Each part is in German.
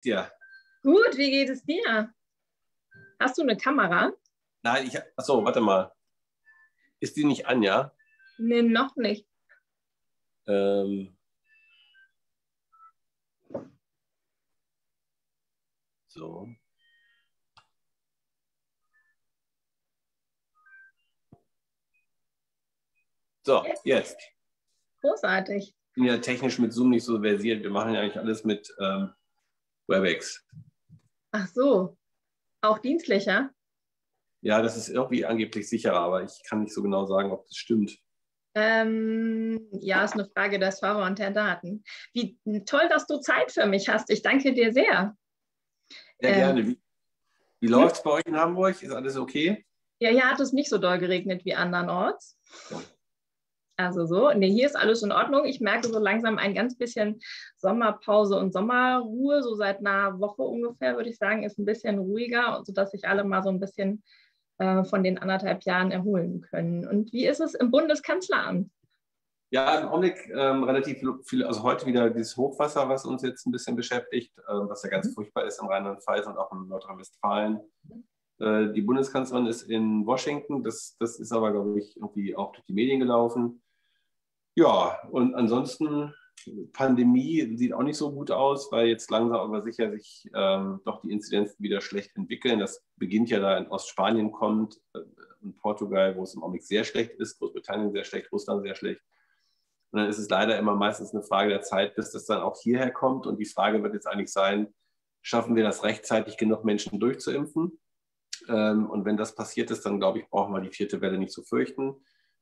dir? Gut, wie geht es dir? Hast du eine Kamera? Nein, achso, warte mal. Ist die nicht an, ja? Nee, noch nicht. Ähm, so. So, jetzt. Großartig. Ich bin ja technisch mit Zoom nicht so versiert. Wir machen ja eigentlich alles mit WebEx. Ach so, auch dienstlicher? Ja, das ist irgendwie angeblich sicherer, aber ich kann nicht so genau sagen, ob das stimmt. Ja, ist eine Frage der Server und der Daten. Wie toll, dass du Zeit für mich hast. Ich danke dir sehr. Sehr gerne. Wie läuft es bei euch in Hamburg? Ist alles okay? Ja, hier hat es nicht so doll geregnet wie andernorts. Ja. Also so, nee, hier ist alles in Ordnung. Ich merke so langsam ein ganz bisschen Sommerpause und Sommerruhe. So seit einer Woche ungefähr, würde ich sagen, ist ein bisschen ruhiger, sodass sich alle mal so ein bisschen von den 1,5 Jahren erholen können. Und wie ist es im Bundeskanzleramt? Ja, im Augenblick relativ viel, also heute wieder dieses Hochwasser, was uns jetzt ein bisschen beschäftigt, was ja ganz furchtbar ist in Rheinland-Pfalz und auch in Nordrhein-Westfalen. Die Bundeskanzlerin ist in Washington, das ist aber, glaube ich, irgendwie auch durch die Medien gelaufen. Ja, und ansonsten, Pandemie sieht auch nicht so gut aus, weil jetzt langsam aber sicher sich doch die Inzidenzen wieder schlecht entwickeln. Das beginnt ja da in Ostspanien kommt, in Portugal, wo es im Augenblick sehr schlecht ist, Großbritannien sehr schlecht, Russland sehr schlecht. Und dann ist es leider immer meistens eine Frage der Zeit, bis das dann auch hierher kommt. Und die Frage wird jetzt eigentlich sein, schaffen wir das rechtzeitig, genug Menschen durchzuimpfen? Und wenn das passiert ist, dann glaube ich, brauchen wir die 4. Welle nicht zu fürchten.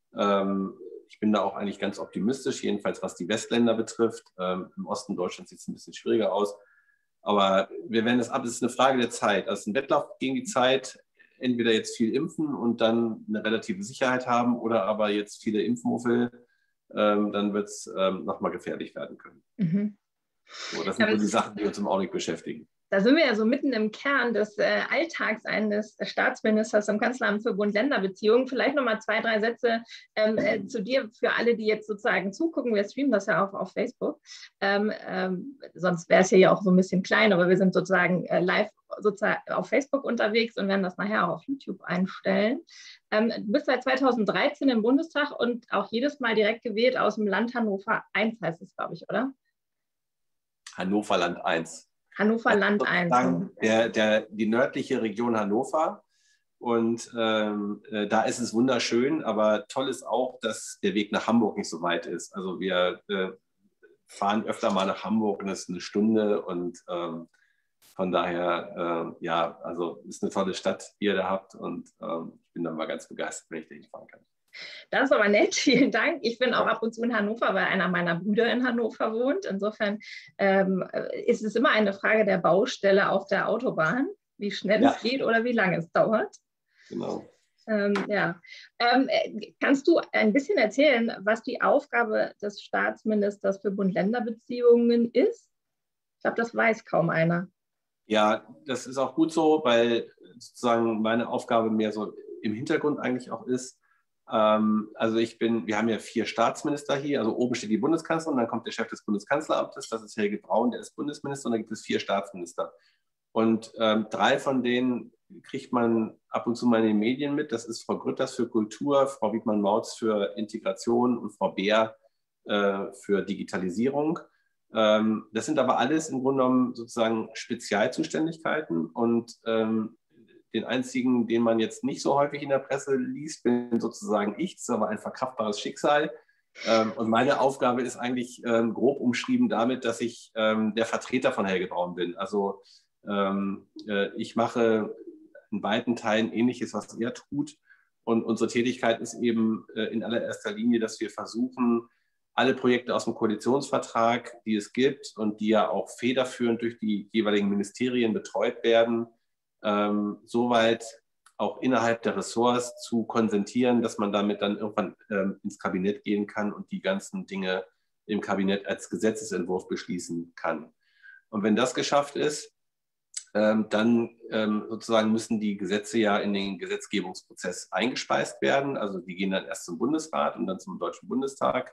Ich bin da auch eigentlich ganz optimistisch, jedenfalls was die Westländer betrifft. Im Osten Deutschlands sieht es ein bisschen schwieriger aus. Aber wir werden es ab, es ist eine Frage der Zeit. Also ein Wettlauf gegen die Zeit, entweder jetzt viel impfen und dann eine relative Sicherheit haben oder aber jetzt viele Impfmuffel, dann wird es nochmal gefährlich werden können. Mhm. So, das sind so die Sachen, die uns im Augenblick beschäftigen. Da sind wir ja so mitten im Kern des Alltags eines Staatsministers im Kanzleramt für Bund-Länder-Beziehungen. Vielleicht nochmal 2, 3 Sätze zu dir für alle, die jetzt sozusagen zugucken. Wir streamen das ja auch auf Facebook. Sonst wäre es hier ja auch so ein bisschen klein, aber wir sind sozusagen live sozusagen auf Facebook unterwegs und werden das nachher auch auf YouTube einstellen. Du bist seit 2013 im Bundestag und auch jedes Mal direkt gewählt aus dem Land Hannover 1, heißt es, glaube ich, oder? Hannover Land 1. Hannover Land 1. Die nördliche Region Hannover. Und da ist es wunderschön, aber toll ist auch, dass der Weg nach Hamburg nicht so weit ist. Also wir fahren öfter mal nach Hamburg und es ist eine Stunde und von daher, ja, also ist eine tolle Stadt, die ihr da habt und ich bin dann mal ganz begeistert, wenn ich da hinfahren kann. Das ist aber nett, vielen Dank. Ich bin auch ab und zu in Hannover, weil einer meiner Brüder in Hannover wohnt. Insofern ist es immer eine Frage der Baustelle auf der Autobahn, wie schnell es geht oder wie lange es dauert. Genau. Kannst du ein bisschen erzählen, was die Aufgabe des Staatsministers für Bund-Länder-Beziehungen ist? Ich glaube, das weiß kaum einer. Ja, das ist auch gut so, weil sozusagen meine Aufgabe mehr so im Hintergrund eigentlich auch ist. Also wir haben ja 4 Staatsminister hier, also oben steht die Bundeskanzlerin, dann kommt der Chef des Bundeskanzleramtes, das ist Helge Braun, der ist Bundesminister und dann gibt es 4 Staatsminister. Und 3 von denen kriegt man ab und zu mal in den Medien mit, das ist Frau Grütters für Kultur, Frau Wiedmann-Mautz für Integration und Frau Beer für Digitalisierung. Das sind aber alles im Grunde genommen sozusagen Spezialzuständigkeiten und den einzigen, den man jetzt nicht so häufig in der Presse liest, bin sozusagen ich. Das ist aber ein verkraftbares Schicksal. Und meine Aufgabe ist eigentlich grob umschrieben damit, dass ich der Vertreter von Helge Braun bin. Also ich mache in weiten Teilen Ähnliches, was er tut. Und unsere Tätigkeit ist eben in allererster Linie, dass wir versuchen, alle Projekte aus dem Koalitionsvertrag, die es gibt und die ja auch federführend durch die jeweiligen Ministerien betreut werden, soweit auch innerhalb der Ressorts zu konsentieren, dass man damit dann irgendwann ins Kabinett gehen kann und die ganzen Dinge im Kabinett als Gesetzesentwurf beschließen kann. Und wenn das geschafft ist, dann sozusagen müssen die Gesetze ja in den Gesetzgebungsprozess eingespeist werden. Also die gehen dann erst zum Bundesrat und dann zum Deutschen Bundestag.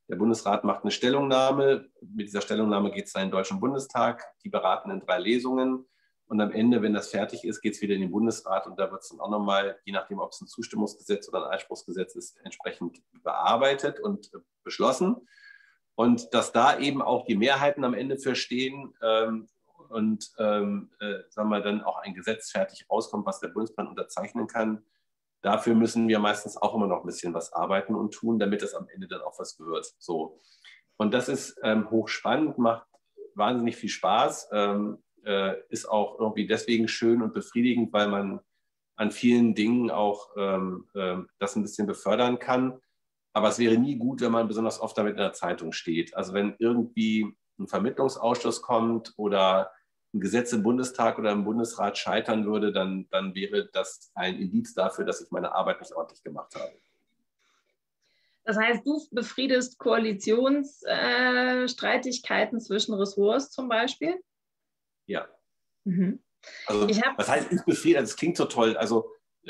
Der Bundesrat macht eine Stellungnahme. Mit dieser Stellungnahme geht es dann in den Deutschen Bundestag. Die beraten in 3 Lesungen. Und am Ende, wenn das fertig ist, geht es wieder in den Bundesrat. Und da wird es dann auch nochmal, je nachdem, ob es ein Zustimmungsgesetz oder ein Einspruchsgesetz ist, entsprechend bearbeitet und beschlossen. Und dass da eben auch die Mehrheiten am Ende für stehen sagen wir, dann auch ein Gesetz fertig rauskommt, was der Bundespräsident unterzeichnen kann. Dafür müssen wir meistens auch immer noch ein bisschen was arbeiten und tun, damit das am Ende dann auch was wird. So. Und das ist hochspannend, macht wahnsinnig viel Spaß, ist auch irgendwie deswegen schön und befriedigend, weil man an vielen Dingen auch das ein bisschen befördern kann. Aber es wäre nie gut, wenn man besonders oft damit in der Zeitung steht. Also wenn irgendwie ein Vermittlungsausschuss kommt oder ein Gesetz im Bundestag oder im Bundesrat scheitern würde, dann wäre das ein Indiz dafür, dass ich meine Arbeit nicht ordentlich gemacht habe. Das heißt, du befriedest Koalitionsstreitigkeiten zwischen Ressorts zum Beispiel? Ja. Mhm. Also, was heißt ich befriede? Das klingt so toll. Also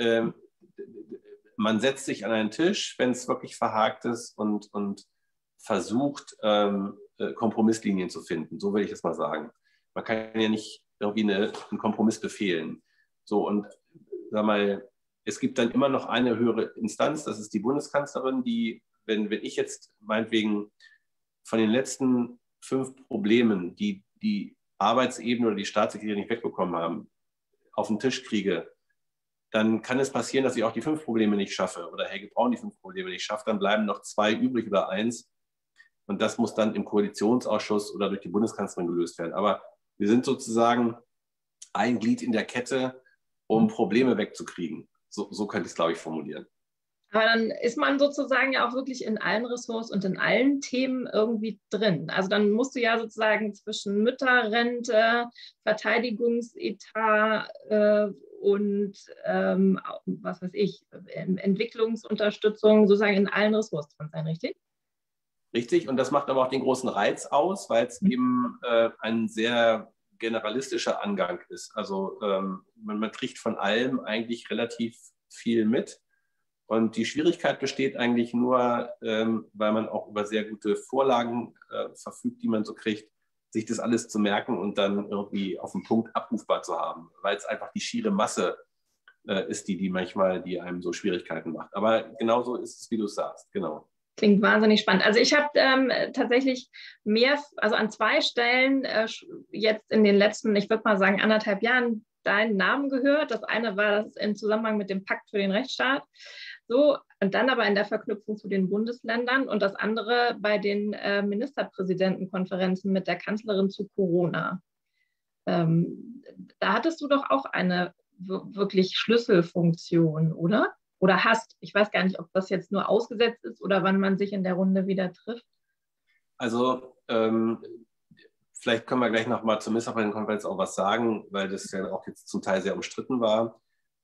man setzt sich an einen Tisch, wenn es wirklich verhakt ist und versucht, Kompromisslinien zu finden. So würde ich es mal sagen. Man kann ja nicht irgendwie einen Kompromiss befehlen. So, und sag mal, es gibt dann immer noch eine höhere Instanz, das ist die Bundeskanzlerin, die, wenn ich jetzt meinetwegen von den letzten 5 Problemen, die die Arbeitsebene oder die Staatssekretäre nicht wegbekommen haben, auf den Tisch kriege, dann kann es passieren, dass ich auch die 5 Probleme nicht schaffe oder Helge Braun die 5 Probleme nicht schafft, dann bleiben noch 2 übrig oder 1 und das muss dann im Koalitionsausschuss oder durch die Bundeskanzlerin gelöst werden. Aber wir sind sozusagen ein Glied in der Kette, um Probleme wegzukriegen. So könnte ich es, glaube ich, formulieren. Aber dann ist man sozusagen ja auch wirklich in allen Ressorts und in allen Themen irgendwie drin. Also dann musst du ja sozusagen zwischen Mütterrente, Verteidigungsetat und was weiß ich, Entwicklungsunterstützung sozusagen in allen Ressorts drin sein, richtig? Richtig, und das macht aber auch den großen Reiz aus, weil es eben ein sehr generalistischer Angang ist. Also man kriegt von allem eigentlich relativ viel mit. Und die Schwierigkeit besteht eigentlich nur, weil man auch über sehr gute Vorlagen verfügt, die man so kriegt, sich das alles zu merken und dann irgendwie auf den Punkt abrufbar zu haben, weil es einfach die schiere Masse ist, die einem so Schwierigkeiten macht. Aber genauso ist es, wie du sagst, genau. Klingt wahnsinnig spannend. Also ich habe tatsächlich also an 2 Stellen jetzt in den letzten, ich würde mal sagen, 1,5 Jahren deinen Namen gehört. Das eine war das im Zusammenhang mit dem Pakt für den Rechtsstaat. So, und dann aber in der Verknüpfung zu den Bundesländern und das andere bei den Ministerpräsidentenkonferenzen mit der Kanzlerin zu Corona. Da hattest du doch auch eine wirklich Schlüsselfunktion, oder? Oder hast. Ich weiß gar nicht, ob das jetzt nur ausgesetzt ist oder wann man sich in der Runde wieder trifft. Also vielleicht können wir gleich nochmal zur Ministerpräsidentenkonferenz auch was sagen, weil das ja auch jetzt zum Teil sehr umstritten war.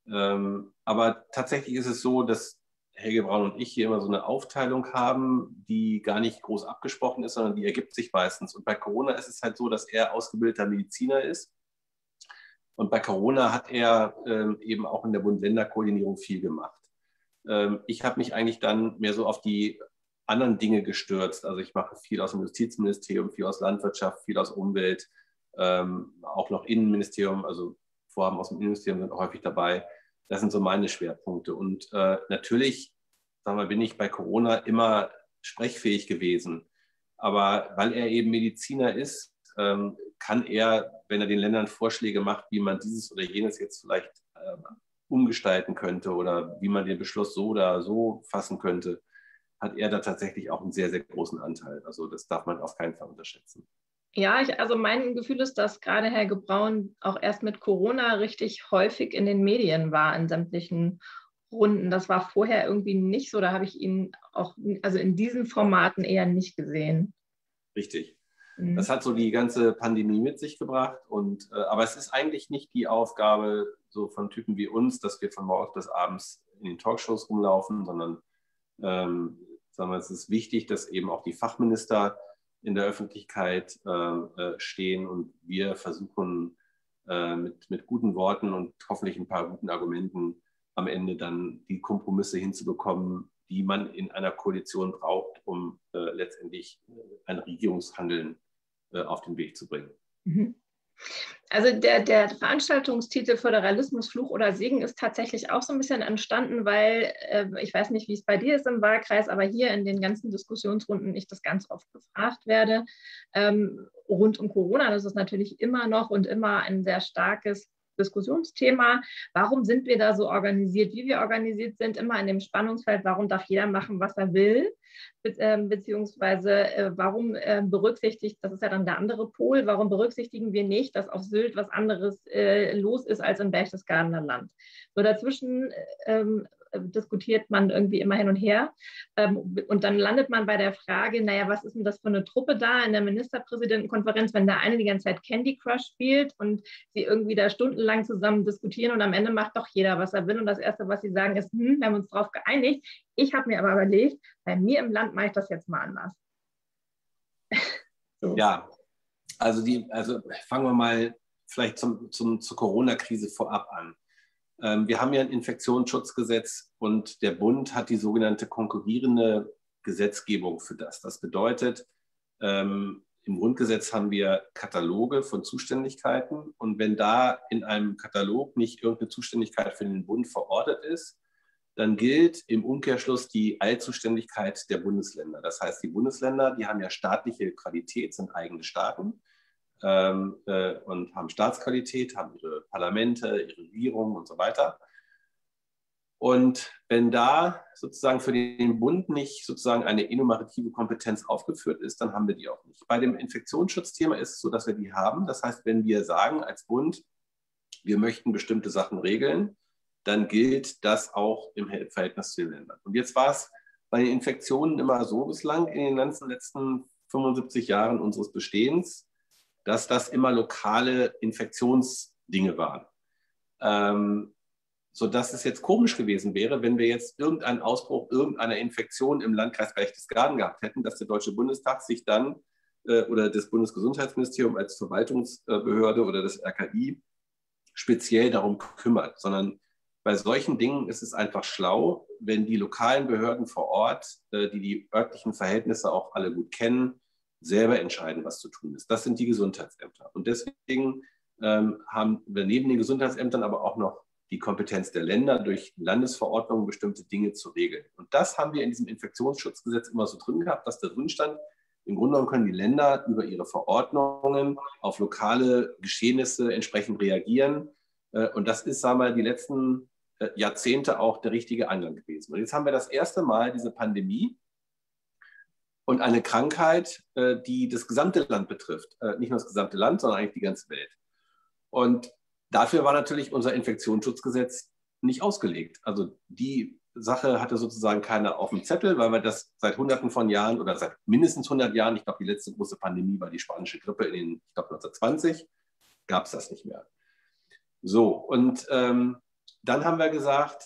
Aber tatsächlich ist es so, dass Helge Braun und ich hier immer so eine Aufteilung haben, die gar nicht groß abgesprochen ist, sondern die ergibt sich meistens. Und bei Corona ist es halt so, dass er ausgebildeter Mediziner ist. Und bei Corona hat er eben auch in der Bund-Länder-Koordinierung viel gemacht. Ich habe mich eigentlich dann mehr so auf die anderen Dinge gestürzt. Also ich mache viel aus dem Justizministerium, viel aus Landwirtschaft, viel aus Umwelt, auch noch Innenministerium, also Vorhaben aus dem Innenministerium sind auch häufig dabei. Das sind so meine Schwerpunkte. Und natürlich, sagen wir, bin ich bei Corona immer sprechfähig gewesen. Aber weil er eben Mediziner ist, kann er, wenn er den Ländern Vorschläge macht, wie man dieses oder jenes jetzt vielleicht umgestalten könnte oder wie man den Beschluss so oder so fassen könnte, hat er da tatsächlich auch einen sehr, sehr großen Anteil. Also das darf man auf keinen Fall unterschätzen. Ja, also mein Gefühl ist, dass gerade Helge Braun auch erst mit Corona richtig häufig in den Medien war, in sämtlichen Runden. Das war vorher irgendwie nicht so. Da habe ich ihn auch, also in diesen Formaten eher nicht gesehen. Richtig. Das hat so die ganze Pandemie mit sich gebracht. Aber es ist eigentlich nicht die Aufgabe so von Typen wie uns, dass wir von morgens bis abends in den Talkshows rumlaufen, sondern sagen wir, es ist wichtig, dass eben auch die Fachminister in der Öffentlichkeit stehen und wir versuchen mit guten Worten und hoffentlich ein paar guten Argumenten am Ende dann die Kompromisse hinzubekommen, die man in einer Koalition braucht, um letztendlich ein Regierungshandeln auf den Weg zu bringen. Mhm. Also der Veranstaltungstitel Föderalismus, Fluch oder Segen ist tatsächlich auch so ein bisschen entstanden, weil ich weiß nicht, wie es bei dir ist im Wahlkreis, aber hier in den ganzen Diskussionsrunden ich das ganz oft gefragt werde. Rund um Corona, das ist natürlich immer noch und immer ein sehr starkes Diskussionsthema. Warum sind wir da so organisiert, wie wir organisiert sind, immer in dem Spannungsfeld, warum darf jeder machen, was er will? Beziehungsweise warum berücksichtigt, das ist ja dann der andere Pol, warum berücksichtigen wir nicht, dass auf Sylt was anderes los ist als im Berchtesgadener Land? So dazwischen diskutiert man irgendwie immer hin und her und dann landet man bei der Frage, naja, was ist denn das für eine Truppe da in der Ministerpräsidentenkonferenz, wenn der eine die ganze Zeit Candy Crush spielt und sie irgendwie da stundenlang zusammen diskutieren und am Ende macht doch jeder, was er will und das Erste, was sie sagen, ist, wir haben uns darauf geeinigt. Ich habe mir aber überlegt, bei mir im Land mache ich das jetzt mal anders. So. Ja, also fangen wir mal vielleicht zur Corona-Krise vorab an. Wir haben ja ein Infektionsschutzgesetz und der Bund hat die sogenannte konkurrierende Gesetzgebung für das. Das bedeutet, im Grundgesetz haben wir Kataloge von Zuständigkeiten und wenn da in einem Katalog nicht irgendeine Zuständigkeit für den Bund verortet ist, dann gilt im Umkehrschluss die Allzuständigkeit der Bundesländer. Das heißt, die Bundesländer, die haben ja staatliche Qualität, sind eigene Staaten und haben Staatsqualität, haben ihre Parlamente, ihre Regierungen und so weiter. Und wenn da sozusagen für den Bund nicht sozusagen eine enumerative Kompetenz aufgeführt ist, dann haben wir die auch nicht. Bei dem Infektionsschutzthema ist es so, dass wir die haben. Das heißt, wenn wir sagen als Bund, wir möchten bestimmte Sachen regeln, dann gilt das auch im Verhältnis zu den Ländern. Und jetzt war es bei den Infektionen immer so bislang in den ganzen letzten 75 Jahren unseres Bestehens, dass das immer lokale Infektionsdinge waren. Sodass es jetzt komisch gewesen wäre, wenn wir jetzt irgendeinen Ausbruch irgendeiner Infektion im Landkreis Berchtesgaden gehabt hätten, dass der Deutsche Bundestag sich dann oder das Bundesgesundheitsministerium als Verwaltungsbehörde oder das RKI speziell darum kümmert, sondern bei solchen Dingen ist es einfach schlau, wenn die lokalen Behörden vor Ort, die örtlichen Verhältnisse auch alle gut kennen, selber entscheiden, was zu tun ist. Das sind die Gesundheitsämter. Und deswegen haben wir neben den Gesundheitsämtern aber auch noch die Kompetenz der Länder, durch Landesverordnungen bestimmte Dinge zu regeln. Und das haben wir in diesem Infektionsschutzgesetz immer so drin gehabt, dass da drin stand, im Grunde genommen können die Länder über ihre Verordnungen auf lokale Geschehnisse entsprechend reagieren. Und das ist, sagen wir mal, die letzten Jahrzehnte auch der richtige Angang gewesen. Und jetzt haben wir das erste Mal diese Pandemie und eine Krankheit, die das gesamte Land betrifft. Nicht nur das gesamte Land, sondern eigentlich die ganze Welt. Und dafür war natürlich unser Infektionsschutzgesetz nicht ausgelegt. Also die Sache hatte sozusagen keiner auf dem Zettel, weil wir das seit Hunderten von Jahren oder seit mindestens 100 Jahren, ich glaube, die letzte große Pandemie war die spanische Grippe ich glaube 1920, gab es das nicht mehr. So, und dann haben wir gesagt,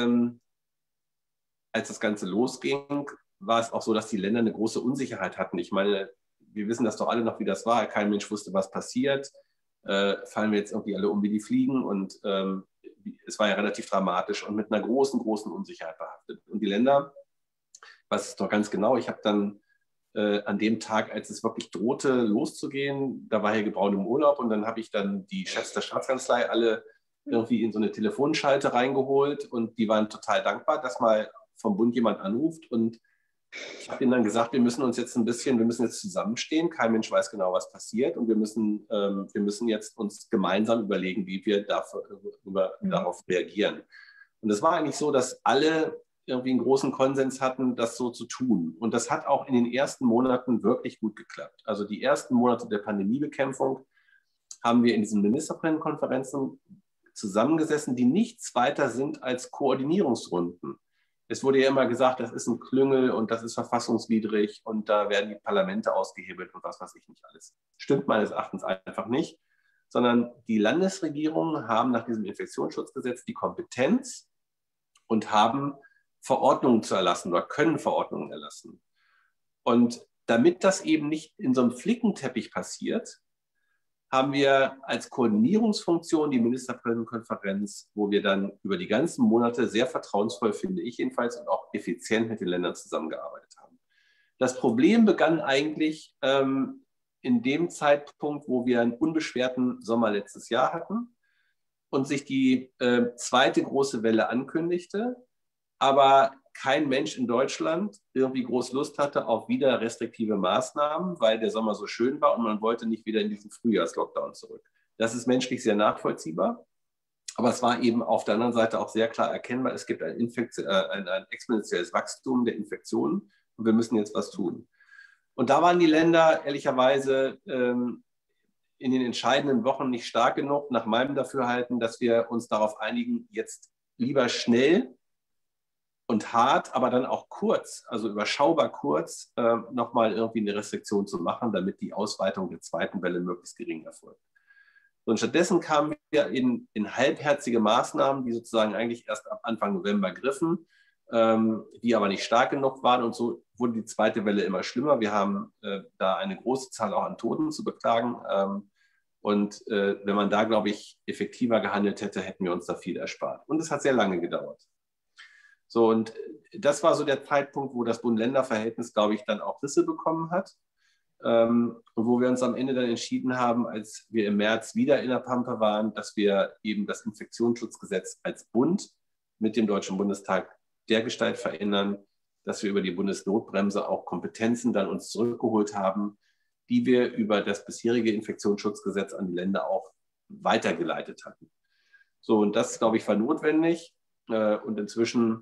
als das Ganze losging, war es auch so, dass die Länder eine große Unsicherheit hatten. Ich meine, wir wissen das doch alle noch, wie das war. Kein Mensch wusste, was passiert. Fallen wir jetzt irgendwie alle um wie die Fliegen? Und es war ja relativ dramatisch und mit einer großen, großen Unsicherheit behaftet. Und die Länder, ich weiß es doch ganz genau, ich habe dann an dem Tag, als es wirklich drohte, loszugehen, da war Helge Braun im Urlaub und dann habe ich dann die Chefs der Staatskanzlei alle irgendwie in so eine Telefonschalte reingeholt und die waren total dankbar, dass mal vom Bund jemand anruft und ich habe ihnen dann gesagt, wir müssen jetzt zusammenstehen, kein Mensch weiß genau, was passiert und wir müssen jetzt uns gemeinsam überlegen, wie wir darauf reagieren. Und es war eigentlich so, dass alle irgendwie einen großen Konsens hatten, das so zu tun. Und das hat auch in den ersten Monaten wirklich gut geklappt. Also die ersten Monate der Pandemiebekämpfung haben wir in diesen Ministerpräsidentenkonferenzen zusammengesessen, die nichts weiter sind als Koordinierungsrunden. Es wurde ja immer gesagt, das ist ein Klüngel und das ist verfassungswidrig und da werden die Parlamente ausgehebelt und was weiß ich nicht alles. Stimmt meines Erachtens einfach nicht, sondern die Landesregierungen haben nach diesem Infektionsschutzgesetz die Kompetenz und haben Verordnungen zu erlassen oder können Verordnungen erlassen. Und damit das eben nicht in so einem Flickenteppich passiert, haben wir als Koordinierungsfunktion die Ministerpräsidentenkonferenz, wo wir dann über die ganzen Monate sehr vertrauensvoll, finde ich jedenfalls, und auch effizient mit den Ländern zusammengearbeitet haben. Das Problem begann eigentlich in dem Zeitpunkt, wo wir einen unbeschwerten Sommer letztes Jahr hatten und sich die zweite große Welle ankündigte, aber kein Mensch in Deutschland irgendwie groß Lust hatte auf wieder restriktive Maßnahmen, weil der Sommer so schön war und man wollte nicht wieder in diesen Frühjahrslockdown zurück. Das ist menschlich sehr nachvollziehbar, aber es war eben auf der anderen Seite auch sehr klar erkennbar, es gibt ein exponentielles Wachstum der Infektionen und wir müssen jetzt was tun. Und da waren die Länder ehrlicherweise in den entscheidenden Wochen nicht stark genug, nach meinem Dafürhalten, dass wir uns darauf einigen, jetzt lieber schnell und hart, aber dann auch kurz, also überschaubar kurz, nochmal irgendwie eine Restriktion zu machen, damit die Ausweitung der zweiten Welle möglichst gering erfolgt. Und stattdessen kamen wir in halbherzige Maßnahmen, die sozusagen eigentlich erst ab Anfang November griffen, die aber nicht stark genug waren. Und so wurde die zweite Welle immer schlimmer. Wir haben da eine große Zahl auch an Toten zu beklagen. Und wenn man da, glaube ich, effektiver gehandelt hätte, hätten wir uns da viel erspart. Und es hat sehr lange gedauert. So, und das war so der Zeitpunkt, wo das Bund-Länder-Verhältnis, glaube ich, dann auch Risse bekommen hat. Und wo wir uns am Ende dann entschieden haben, als wir im März wieder in der Pampe waren, dass wir eben das Infektionsschutzgesetz als Bund mit dem Deutschen Bundestag dergestalt verändern, dass wir über die Bundesnotbremse auch Kompetenzen dann uns zurückgeholt haben, die wir über das bisherige Infektionsschutzgesetz an die Länder auch weitergeleitet hatten. So, und das, glaube ich, war notwendig. Und inzwischen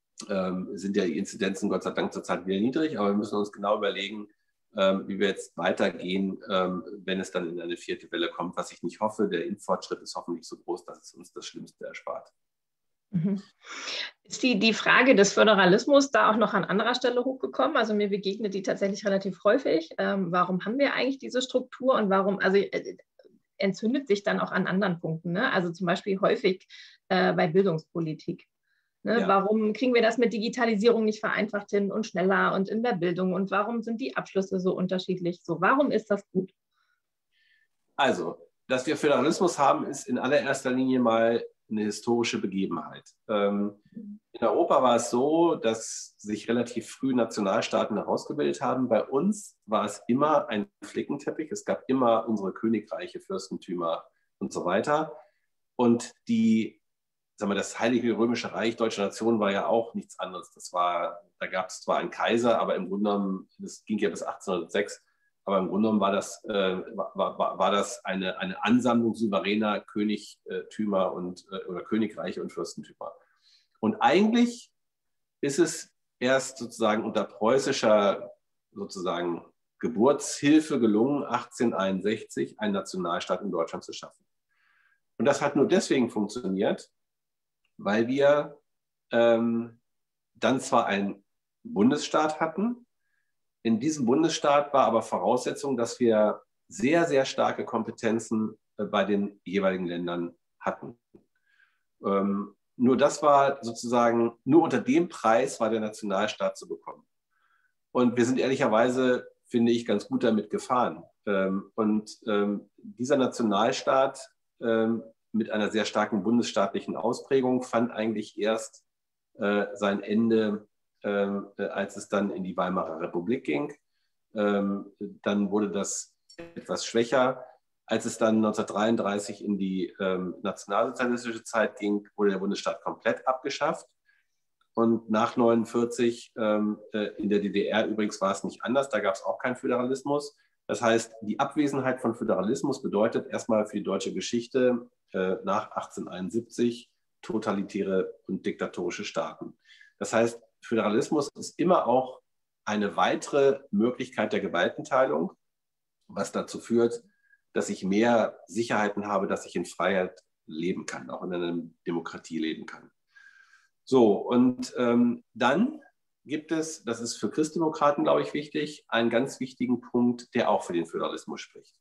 sind ja die Inzidenzen Gott sei Dank zurzeit wieder niedrig, aber wir müssen uns genau überlegen, wie wir jetzt weitergehen, wenn es dann in eine vierte Welle kommt, was ich nicht hoffe. Der Impffortschritt ist hoffentlich so groß, dass es uns das Schlimmste erspart. Mhm. Ist die Frage des Föderalismus da auch noch an anderer Stelle hochgekommen? Also mir begegnet die tatsächlich relativ häufig. Warum haben wir eigentlich diese Struktur und warum, also entzündet sich dann auch an anderen Punkten, ne? Also zum Beispiel häufig bei Bildungspolitik. Ne? Ja. Warum kriegen wir das mit Digitalisierung nicht vereinfacht hin und schneller und in der Bildung? Und warum sind die Abschlüsse so unterschiedlich? So, warum ist das gut? Also, dass wir Föderalismus haben, ist in allererster Linie mal eine historische Begebenheit. In Europa war es so, dass sich relativ früh Nationalstaaten herausgebildet haben. Bei uns war es immer ein Flickenteppich. Es gab immer unsere Königreiche, Fürstentümer und so weiter. Und das Heilige Römische Reich Deutsche Nation war ja auch nichts anderes. Da gab es zwar einen Kaiser, aber im Grunde genommen, das ging ja bis 1806, aber im Grunde genommen war das eine Ansammlung souveräner Königtümer oder Königreiche und Fürstentümer. Und eigentlich ist es erst sozusagen unter preußischer sozusagen Geburtshilfe gelungen, 1861 einen Nationalstaat in Deutschland zu schaffen. Und das hat nur deswegen funktioniert, weil wir dann zwar einen Bundesstaat hatten. In diesem Bundesstaat war aber Voraussetzung, dass wir sehr, sehr starke Kompetenzen bei den jeweiligen Ländern hatten. Nur das war sozusagen, nur unter dem Preis war der Nationalstaat zu bekommen. Und wir sind ehrlicherweise, finde ich, ganz gut damit gefahren. Dieser Nationalstaat mit einer sehr starken bundesstaatlichen Ausprägung fand eigentlich erst sein Ende, als es dann in die Weimarer Republik ging. Dann wurde das etwas schwächer. Als es dann 1933 in die nationalsozialistische Zeit ging, wurde der Bundesstaat komplett abgeschafft. Und nach 1949 in der DDR übrigens war es nicht anders, da gab es auch keinen Föderalismus. Das heißt, die Abwesenheit von Föderalismus bedeutet erstmal für die deutsche Geschichte nach 1871 totalitäre und diktatorische Staaten. Das heißt, Föderalismus ist immer auch eine weitere Möglichkeit der Gewaltenteilung, was dazu führt, dass ich mehr Sicherheiten habe, dass ich in Freiheit leben kann, auch in einer Demokratie leben kann. So, und dann gibt es, das ist für Christdemokraten, glaube ich, wichtig, einen ganz wichtigen Punkt, der auch für den Föderalismus spricht.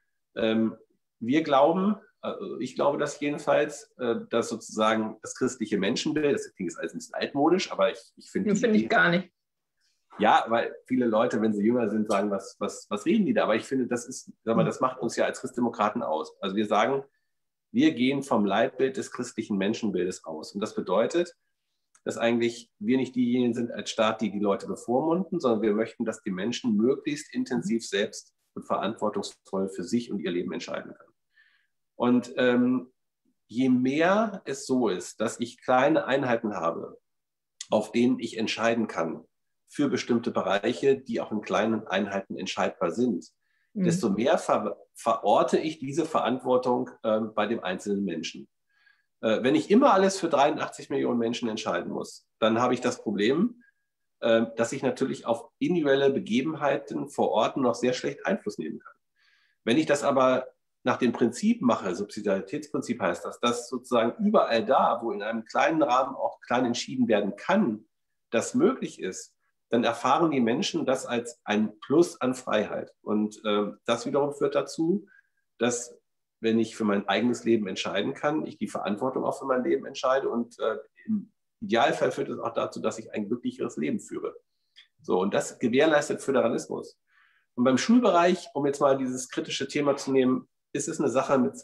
Wir glauben, also ich glaube das jedenfalls, dass sozusagen das christliche Menschenbild, das klingt jetzt alles ein bisschen altmodisch, aber ich finde... Finde ich gar nicht. Ja, weil viele Leute, wenn sie jünger sind, sagen, was reden die da? Aber ich finde, das ist, sag mal, das macht uns ja als Christdemokraten aus. Also wir sagen, wir gehen vom Leitbild des christlichen Menschenbildes aus. Und das bedeutet, dass eigentlich wir nicht diejenigen sind als Staat, die die Leute bevormunden, sondern wir möchten, dass die Menschen möglichst intensiv selbst und verantwortungsvoll für sich und ihr Leben entscheiden können. Und je mehr es so ist, dass ich kleine Einheiten habe, auf denen ich entscheiden kann für bestimmte Bereiche, die auch in kleinen Einheiten entscheidbar sind, desto mehr verorte ich diese Verantwortung bei dem einzelnen Menschen. Wenn ich immer alles für 83 Millionen Menschen entscheiden muss, dann habe ich das Problem, dass ich natürlich auf individuelle Begebenheiten vor Ort noch sehr schlecht Einfluss nehmen kann. Wenn ich das aber nach dem Prinzip mache, Subsidiaritätsprinzip heißt das, dass sozusagen überall da, wo in einem kleinen Rahmen auch klein entschieden werden kann, das möglich ist, dann erfahren die Menschen das als ein Plus an Freiheit. Und das wiederum führt dazu, dass, wenn ich für mein eigenes Leben entscheiden kann, ich die Verantwortung auch für mein Leben entscheide und im Idealfall führt es auch dazu, dass ich ein glücklicheres Leben führe. So, und das gewährleistet Föderalismus. Und beim Schulbereich, um jetzt mal dieses kritische Thema zu nehmen, ist es eine Sache mit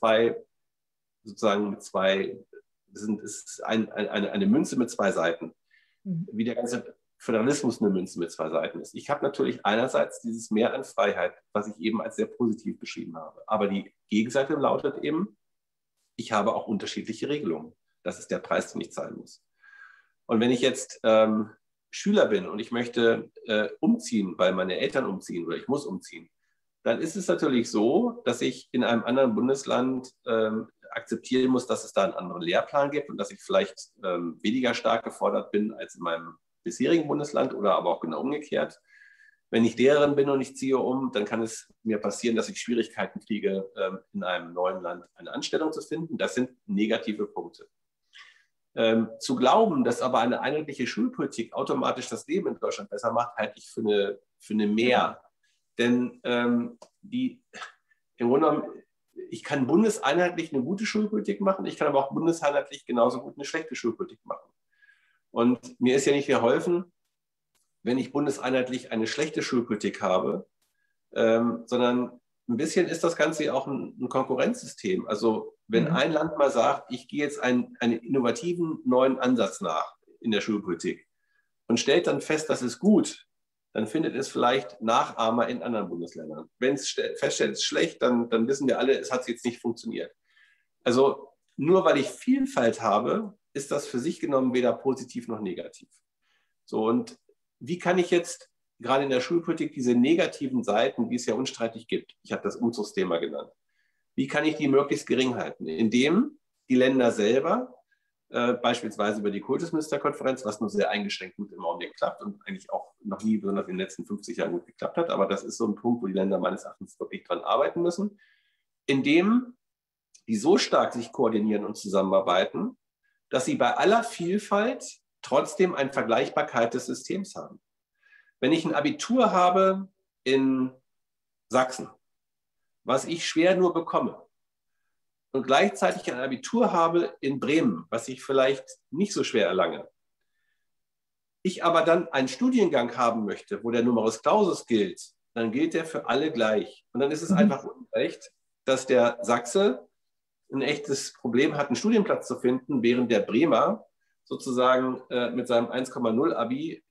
ist eine Münze mit zwei Seiten. Wie der ganze Föderalismus eine Münze mit zwei Seiten ist. Ich habe natürlich einerseits dieses Mehr an Freiheit, was ich eben als sehr positiv beschrieben habe. Aber die Gegenseite lautet eben, ich habe auch unterschiedliche Regelungen. Das ist der Preis, den ich zahlen muss. Und wenn ich jetzt Schüler bin und ich möchte umziehen, weil meine Eltern umziehen oder ich muss umziehen, dann ist es natürlich so, dass ich in einem anderen Bundesland akzeptieren muss, dass es da einen anderen Lehrplan gibt und dass ich vielleicht weniger stark gefordert bin als in meinem bisherigen Bundesland oder aber auch genau umgekehrt. Wenn ich Lehrerin bin und ich ziehe um, dann kann es mir passieren, dass ich Schwierigkeiten kriege, in einem neuen Land eine Anstellung zu finden. Das sind negative Punkte. Zu glauben, dass aber eine einheitliche Schulpolitik automatisch das Leben in Deutschland besser macht, halte ich für eine Mehr. Denn im Grunde genommen, ich kann bundeseinheitlich eine gute Schulpolitik machen, ich kann aber auch bundeseinheitlich genauso gut eine schlechte Schulpolitik machen. Und mir ist ja nicht geholfen, wenn ich bundeseinheitlich eine schlechte Schulpolitik habe, sondern ein bisschen ist das Ganze ja auch ein Konkurrenzsystem. Also wenn ein Land mal sagt, ich gehe jetzt einen innovativen neuen Ansatz nach in der Schulpolitik und stellt dann fest, das ist gut, dann findet es vielleicht Nachahmer in anderen Bundesländern. Wenn es feststellt, es ist schlecht, dann wissen wir alle, es hat jetzt nicht funktioniert. Also nur weil ich Vielfalt habe, ist das für sich genommen weder positiv noch negativ. So, und wie kann ich jetzt gerade in der Schulpolitik diese negativen Seiten, die es ja unstreitig gibt, ich habe das Umzugsthema genannt, wie kann ich die möglichst gering halten? Indem die Länder selber, beispielsweise über die Kultusministerkonferenz, was nur sehr eingeschränkt gut im Augenblick klappt und eigentlich auch noch nie besonders in den letzten 50 Jahren gut geklappt hat, aber das ist so ein Punkt, wo die Länder meines Erachtens wirklich dran arbeiten müssen, indem die so stark sich koordinieren und zusammenarbeiten, dass sie bei aller Vielfalt trotzdem eine Vergleichbarkeit des Systems haben. Wenn ich ein Abitur habe in Sachsen, was ich schwer nur bekomme, und gleichzeitig ein Abitur habe in Bremen, was ich vielleicht nicht so schwer erlange, ich aber dann einen Studiengang haben möchte, wo der Numerus Clausus gilt, dann gilt der für alle gleich. Und dann ist es einfach unrecht, dass der Sachse ein echtes Problem hat, einen Studienplatz zu finden, während der Bremer sozusagen mit seinem 1,0 Abi,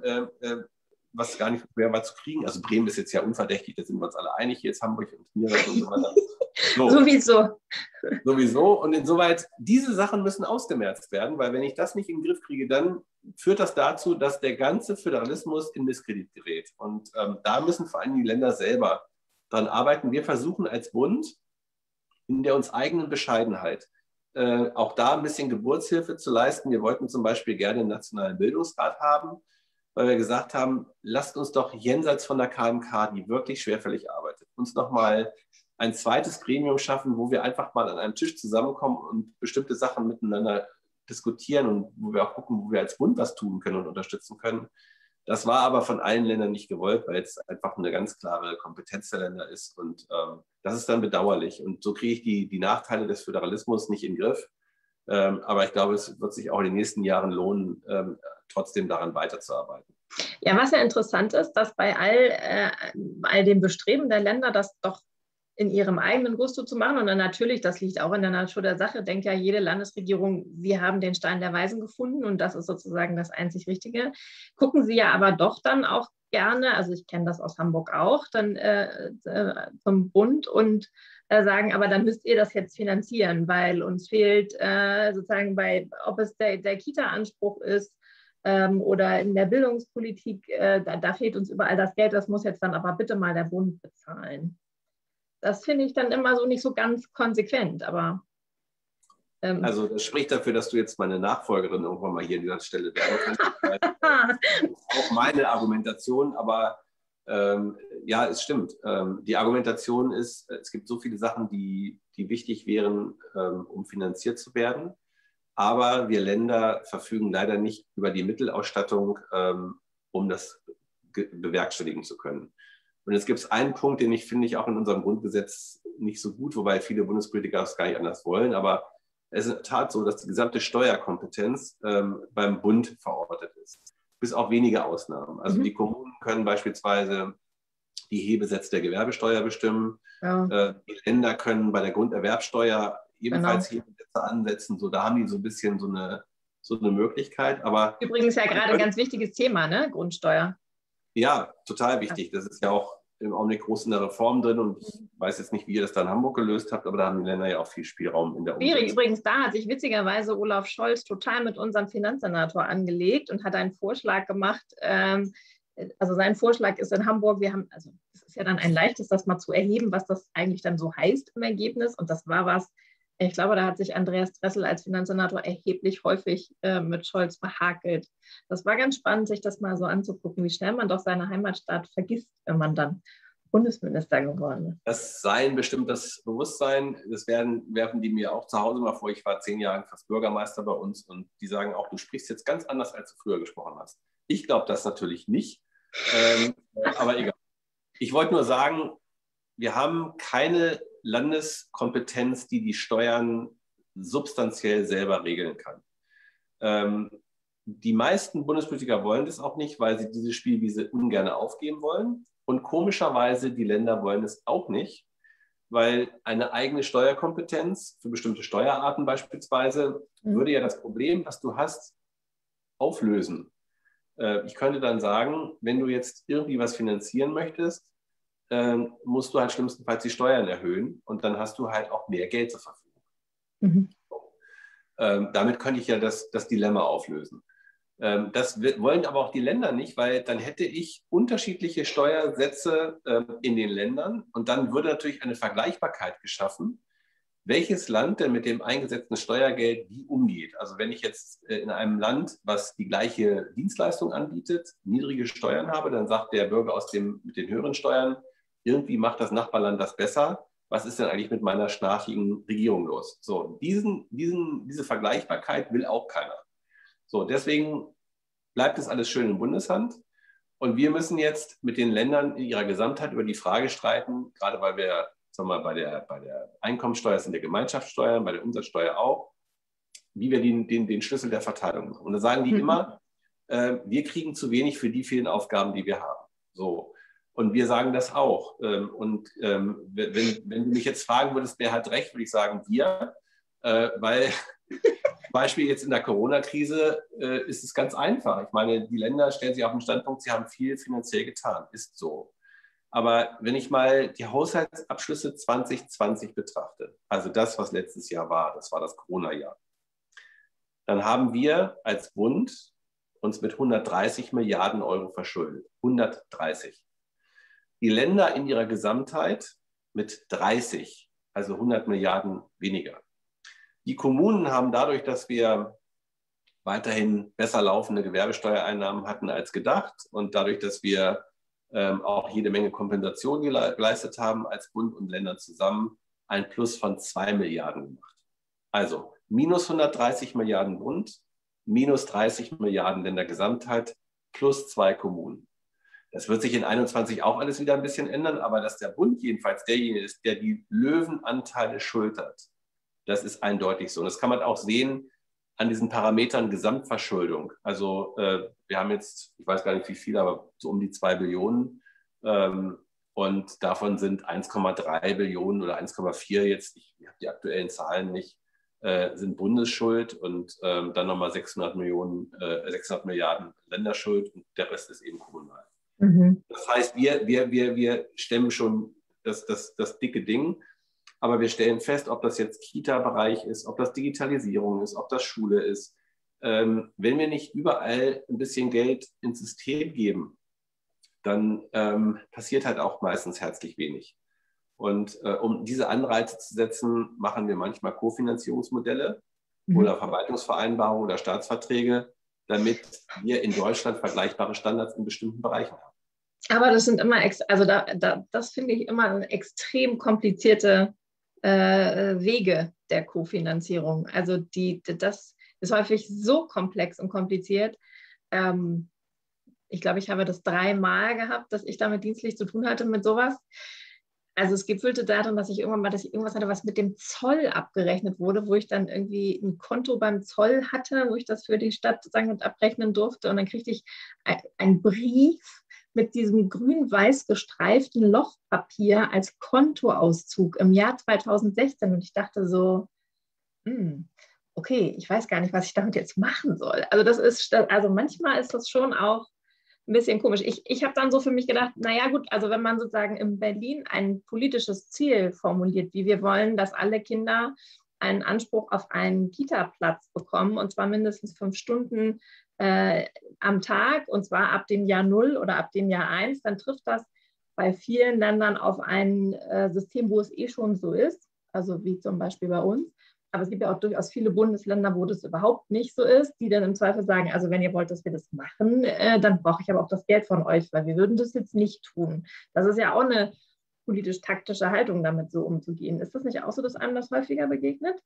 was gar nicht schwer war zu kriegen. Also Bremen ist jetzt ja unverdächtig, da sind wir uns alle einig, jetzt Hamburg und Niedersachsen und so weiter. So. Sowieso. Und insoweit, diese Sachen müssen ausgemerzt werden, weil wenn ich das nicht in den Griff kriege, dann führt das dazu, dass der ganze Föderalismus in Misskredit gerät. Und da müssen vor allem die Länder selber dran arbeiten. Wir versuchen als Bund in der uns eigenen Bescheidenheit auch da ein bisschen Geburtshilfe zu leisten. Wir wollten zum Beispiel gerne einen nationalen Bildungsrat haben, weil wir gesagt haben, lasst uns doch jenseits von der KMK, die wirklich schwerfällig arbeitet, uns nochmal ein zweites Gremium schaffen, wo wir einfach mal an einem Tisch zusammenkommen und bestimmte Sachen miteinander diskutieren und wo wir auch gucken, wo wir als Bund was tun können und unterstützen können. Das war aber von allen Ländern nicht gewollt, weil es einfach eine ganz klare Kompetenz der Länder ist. Und das ist dann bedauerlich. Und so kriege ich die Nachteile des Föderalismus nicht in den Griff. Aber ich glaube, es wird sich auch in den nächsten Jahren lohnen, trotzdem daran weiterzuarbeiten. Ja, was ja interessant ist, dass bei all dem Bestreben der Länder, das doch in ihrem eigenen Gusto zu machen, und dann natürlich, das liegt auch in der Natur der Sache, denkt ja jede Landesregierung, wir haben den Stein der Weisen gefunden und das ist sozusagen das einzig Richtige. Gucken Sie ja aber doch dann auch gerne, also ich kenne das aus Hamburg auch, dann zum Bund und sagen, aber dann müsst ihr das jetzt finanzieren, weil uns fehlt sozusagen ob es der Kita-Anspruch ist, oder in der Bildungspolitik, da fehlt uns überall das Geld, das muss jetzt dann aber bitte mal der Bund bezahlen. Das finde ich dann immer so nicht so ganz konsequent, aber... Also das spricht dafür, dass du jetzt meine Nachfolgerin irgendwann mal hier an dieser Stelle werden kannst. Das ist auch meine Argumentation, aber ja, es stimmt. Die Argumentation ist, es gibt so viele Sachen, die wichtig wären, um finanziert zu werden. Aber wir Länder verfügen leider nicht über die Mittelausstattung, um das bewerkstelligen zu können. Und jetzt gibt es einen Punkt, den finde ich auch in unserem Grundgesetz nicht so gut, wobei viele Bundespolitiker das gar nicht anders wollen. Aber es ist in der Tat so, dass die gesamte Steuerkompetenz beim Bund verortet ist. Bis auf wenige Ausnahmen. Also die Kommunen können beispielsweise die Hebesätze der Gewerbesteuer bestimmen. Ja. Die Länder können bei der Grunderwerbsteuer ebenfalls Hebesätze ansetzen. So, da haben die so ein bisschen so eine Möglichkeit. Aber übrigens ja gerade ein ganz wichtiges Thema, ne? Grundsteuer. Ja, total wichtig. Das ist ja auch im Augenblick groß in der Reform drin und ich weiß jetzt nicht, wie ihr das da in Hamburg gelöst habt, aber da haben die Länder ja auch viel Spielraum in der Umsetzung. Übrigens, da hat sich witzigerweise Olaf Scholz total mit unserem Finanzsenator angelegt und hat einen Vorschlag gemacht. Also sein Vorschlag ist in Hamburg, also es ist ja dann ein leichtes, das mal zu erheben, was das eigentlich dann so heißt im Ergebnis. Und das war was, ich glaube, da hat sich Andreas Dressel als Finanzsenator erheblich häufig mit Scholz verhakelt. Das war ganz spannend, sich das mal so anzugucken, wie schnell man doch seine Heimatstadt vergisst, wenn man dann Bundesminister geworden ist. Das sei ein bestimmtes Bewusstsein. Das werfen die mir auch zu Hause mal vor. Ich war 10 Jahre fast Bürgermeister bei uns und die sagen auch, du sprichst jetzt ganz anders, als du früher gesprochen hast. Ich glaube das natürlich nicht, aber egal. Ich wollte nur sagen, wir haben keine Landeskompetenz, die Steuern substanziell selber regeln kann. Die meisten Bundespolitiker wollen das auch nicht, weil sie diese Spielwiese ungern aufgeben wollen. Und komischerweise, die Länder wollen es auch nicht, weil eine eigene Steuerkompetenz für bestimmte Steuerarten beispielsweise würde ja das Problem, das du hast, auflösen. Ich könnte dann sagen, wenn du jetzt irgendwie was finanzieren möchtest, musst du halt schlimmstenfalls die Steuern erhöhen und dann hast du halt auch mehr Geld zur Verfügung. Damit könnte ich ja das Dilemma auflösen. Das wollen aber auch die Länder nicht, weil dann hätte ich unterschiedliche Steuersätze in den Ländern und dann würde natürlich eine Vergleichbarkeit geschaffen, welches Land denn mit dem eingesetzten Steuergeld wie umgeht. Also wenn ich jetzt in einem Land, was die gleiche Dienstleistung anbietet, niedrige Steuern habe, dann sagt der Bürger mit den höheren Steuern, irgendwie macht das Nachbarland das besser. Was ist denn eigentlich mit meiner schnarchigen Regierung los? So, diese Vergleichbarkeit will auch keiner. So, deswegen bleibt es alles schön in Bundeshand. Und wir müssen jetzt mit den Ländern in ihrer Gesamtheit über die Frage streiten, gerade weil wir, sagen wir mal, bei der Einkommensteuer sind der Gemeinschaftssteuern, bei der Umsatzsteuer auch, wie wir den Schlüssel der Verteilung machen. Und da sagen die immer, wir kriegen zu wenig für die vielen Aufgaben, die wir haben. So. Und wir sagen das auch. Und wenn du mich jetzt fragen würdest, wer hat recht, würde ich sagen, wir, weil zum Beispiel jetzt in der Corona-Krise ist es ganz einfach. Ich meine, die Länder stellen sich auf den Standpunkt, sie haben viel finanziell getan. Ist so. Aber wenn ich mal die Haushaltsabschlüsse 2020 betrachte, also das, was letztes Jahr war, das war das Corona-Jahr, dann haben wir als Bund uns mit 130 Milliarden Euro verschuldet. 130. Die Länder in ihrer Gesamtheit mit 30, also 100 Milliarden weniger. Die Kommunen haben dadurch, dass wir weiterhin besser laufende Gewerbesteuereinnahmen hatten als gedacht und dadurch, dass wir auch jede Menge Kompensation geleistet haben als Bund und Länder zusammen, ein Plus von 2 Milliarden gemacht. Also minus 130 Milliarden Bund, minus 30 Milliarden Ländergesamtheit, plus 2 Kommunen. Das wird sich in 2021 auch alles wieder ein bisschen ändern, aber dass der Bund jedenfalls derjenige ist, der die Löwenanteile schultert, das ist eindeutig so. Und das kann man auch sehen an diesen Parametern Gesamtverschuldung. Also wir haben jetzt, ich weiß gar nicht wie viel, aber so um die 2 Billionen. Und davon sind 1,3 Billionen oder 1,4 jetzt, ich habe die aktuellen Zahlen nicht, sind Bundesschuld und dann nochmal 600 Milliarden Länderschuld und der Rest ist eben kommunal. Mhm. Das heißt, wir stemmen schon das dicke Ding, aber wir stellen fest, ob das jetzt Kita-Bereich ist, ob das Digitalisierung ist, ob das Schule ist. Wenn wir nicht überall ein bisschen Geld ins System geben, dann passiert halt auch meistens herzlich wenig. Und um diese Anreize zu setzen, machen wir manchmal Kofinanzierungsmodelle oder Verwaltungsvereinbarungen oder Staatsverträge, damit wir in Deutschland vergleichbare Standards in bestimmten Bereichen haben. Aber das sind immer, das finde ich immer extrem komplizierte Wege der Kofinanzierung. Also das ist häufig so komplex und kompliziert. Ich glaube, ich habe das 3-mal gehabt, dass ich damit dienstlich zu tun hatte mit sowas. Also es gipfelte darin, dass ich irgendwas hatte, was mit dem Zoll abgerechnet wurde, wo ich dann irgendwie ein Konto beim Zoll hatte, wo ich das für die Stadt sagen und abrechnen durfte. Und dann kriegte ich einen Brief mit diesem grün-weiß gestreiften Lochpapier als Kontoauszug im Jahr 2016. Und ich dachte so, okay, ich weiß gar nicht, was ich damit jetzt machen soll. Also manchmal ist das schon auch ein bisschen komisch. Ich habe dann so für mich gedacht, naja gut, also wenn man sozusagen in Berlin ein politisches Ziel formuliert, wie wir wollen, dass alle Kinder einen Anspruch auf einen Kita-Platz bekommen, und zwar mindestens 5 Stunden am Tag, und zwar ab dem Jahr 0 oder ab dem Jahr 1, dann trifft das bei vielen Ländern auf ein System, wo es schon so ist, also wie zum Beispiel bei uns. Aber es gibt ja auch durchaus viele Bundesländer, wo das überhaupt nicht so ist, die dann im Zweifel sagen, also wenn ihr wollt, dass wir das machen, dann brauche ich aber auch das Geld von euch, weil wir würden das jetzt nicht tun. Das ist ja auch eine politisch-taktische Haltung, damit so umzugehen. Ist das nicht auch so, dass einem das häufiger begegnet?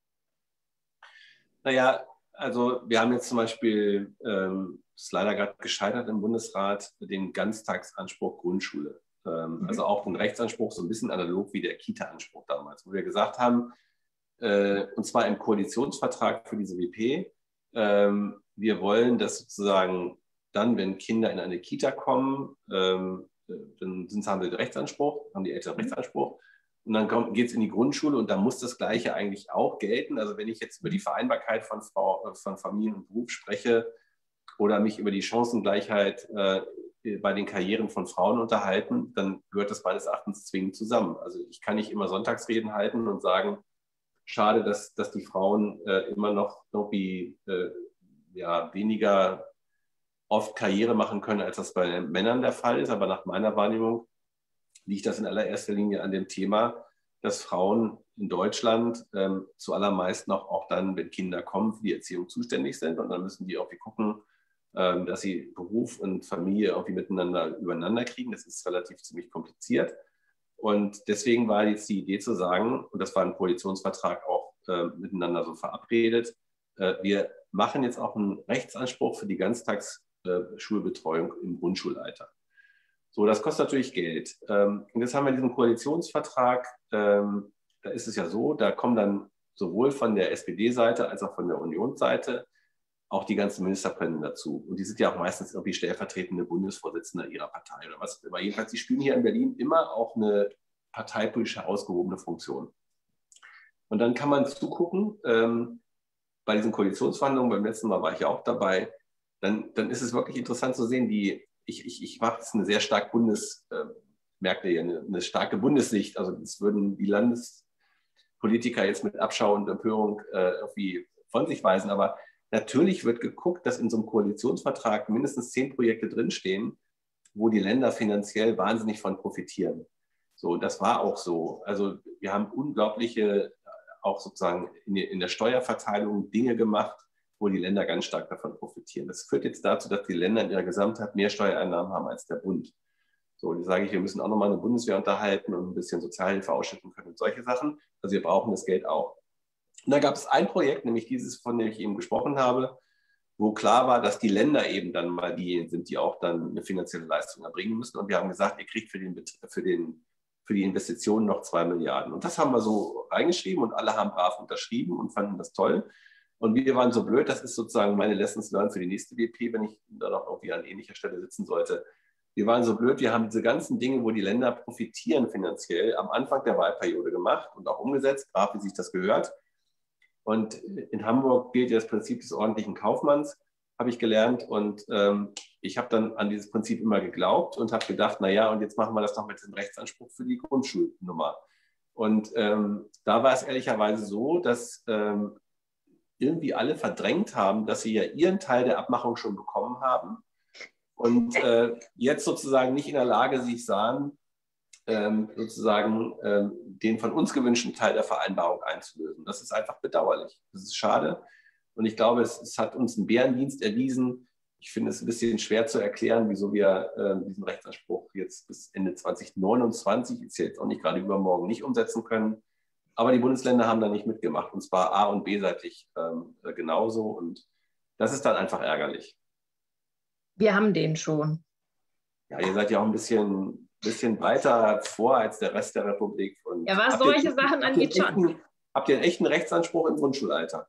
Naja, also wir haben jetzt zum Beispiel, das ist leider gerade gescheitert im Bundesrat, den Ganztagsanspruch Grundschule. Also auch den Rechtsanspruch, so ein bisschen analog wie der Kita-Anspruch damals, wo wir gesagt haben, und zwar im Koalitionsvertrag für diese WP, wir wollen, dass sozusagen dann, wenn Kinder in eine Kita kommen, dann haben sie den Rechtsanspruch, haben die Eltern Rechtsanspruch. Und dann geht es in die Grundschule und da muss das Gleiche eigentlich auch gelten. Also wenn ich jetzt über die Vereinbarkeit von Familie und Beruf spreche oder mich über die Chancengleichheit bei den Karrieren von Frauen unterhalten, dann gehört das meines Erachtens zwingend zusammen. Also ich kann nicht immer Sonntagsreden halten und sagen, schade, dass die Frauen immer noch irgendwie weniger oft Karriere machen können, als das bei den Männern der Fall ist. Aber nach meiner Wahrnehmung liegt das in allererster Linie an dem Thema, dass Frauen in Deutschland zuallermeist noch auch dann, wenn Kinder kommen, für die Erziehung zuständig sind. Und dann müssen die irgendwie gucken, dass sie Beruf und Familie irgendwie miteinander übereinander kriegen. Das ist relativ ziemlich kompliziert. Und deswegen war jetzt die Idee zu sagen, und das war im Koalitionsvertrag auch miteinander so verabredet, wir machen jetzt auch einen Rechtsanspruch für die Ganztagsschulbetreuung im Grundschulalter. So, das kostet natürlich Geld. Und jetzt haben wir diesen Koalitionsvertrag, da ist es ja so, da kommen dann sowohl von der SPD-Seite als auch von der Unionsseite auch die ganzen Ministerpräsidenten dazu. Und die sind ja auch meistens irgendwie stellvertretende Bundesvorsitzende ihrer Partei oder was auch immer. Jedenfalls, die spielen hier in Berlin immer auch eine parteipolitische ausgehobene Funktion. Und dann kann man zugucken, bei diesen Koalitionsverhandlungen, beim letzten Mal war ich ja auch dabei, dann ist es wirklich interessant zu sehen, ich mache jetzt eine sehr stark merkt ihr ja, eine starke Bundessicht. Also das würden die Landespolitiker jetzt mit Abschau und Empörung irgendwie von sich weisen. Aber natürlich wird geguckt, dass in so einem Koalitionsvertrag mindestens 10 Projekte drinstehen, wo die Länder finanziell wahnsinnig von profitieren. So, das war auch so. Also wir haben unglaubliche, auch sozusagen in der Steuerverteilung Dinge gemacht, wo die Länder ganz stark davon profitieren. Das führt jetzt dazu, dass die Länder in ihrer Gesamtheit mehr Steuereinnahmen haben als der Bund. So, die sage ich, wir müssen auch nochmal eine Bundeswehr unterhalten und ein bisschen Sozialhilfe ausschütten können und solche Sachen. Also wir brauchen das Geld auch. Und da gab es ein Projekt, nämlich dieses, von dem ich eben gesprochen habe, wo klar war, dass die Länder eben dann mal diejenigen sind, die auch dann eine finanzielle Leistung erbringen müssen. Und wir haben gesagt, ihr kriegt für die Investitionen noch 2 Milliarden. Und das haben wir so reingeschrieben und alle haben brav unterschrieben und fanden das toll. Und wir waren so blöd, das ist sozusagen meine Lessons learned für die nächste WP, wenn ich da noch irgendwie an ähnlicher Stelle sitzen sollte. Wir waren so blöd, wir haben diese ganzen Dinge, wo die Länder profitieren finanziell, am Anfang der Wahlperiode gemacht und auch umgesetzt, brav wie sich das gehört. Und in Hamburg gilt ja das Prinzip des ordentlichen Kaufmanns, habe ich gelernt. Und ich habe dann an dieses Prinzip immer geglaubt und habe gedacht, naja, und jetzt machen wir das doch mit dem Rechtsanspruch für die Grundschulnummer. Und da war es ehrlicherweise so, dass irgendwie alle verdrängt haben, dass sie ja ihren Teil der Abmachung schon bekommen haben und jetzt sozusagen nicht in der Lage sich sahen, sozusagen den von uns gewünschten Teil der Vereinbarung einzulösen. Das ist einfach bedauerlich. Das ist schade. Und ich glaube, es hat uns einen Bärendienst erwiesen. Ich finde es ein bisschen schwer zu erklären, wieso wir diesen Rechtsanspruch jetzt bis Ende 2029, ist ja jetzt auch nicht gerade übermorgen, nicht umsetzen können. Aber die Bundesländer haben da nicht mitgemacht, und zwar A- und B-seitig genauso. Und das ist dann einfach ärgerlich. Wir haben den schon. Ja, ihr seid ja auch ein bisschen weiter vor als der Rest der Republik. Und ja, was solche Sachen angeht, schon. Habt ihr einen echten Rechtsanspruch im Grundschulalter?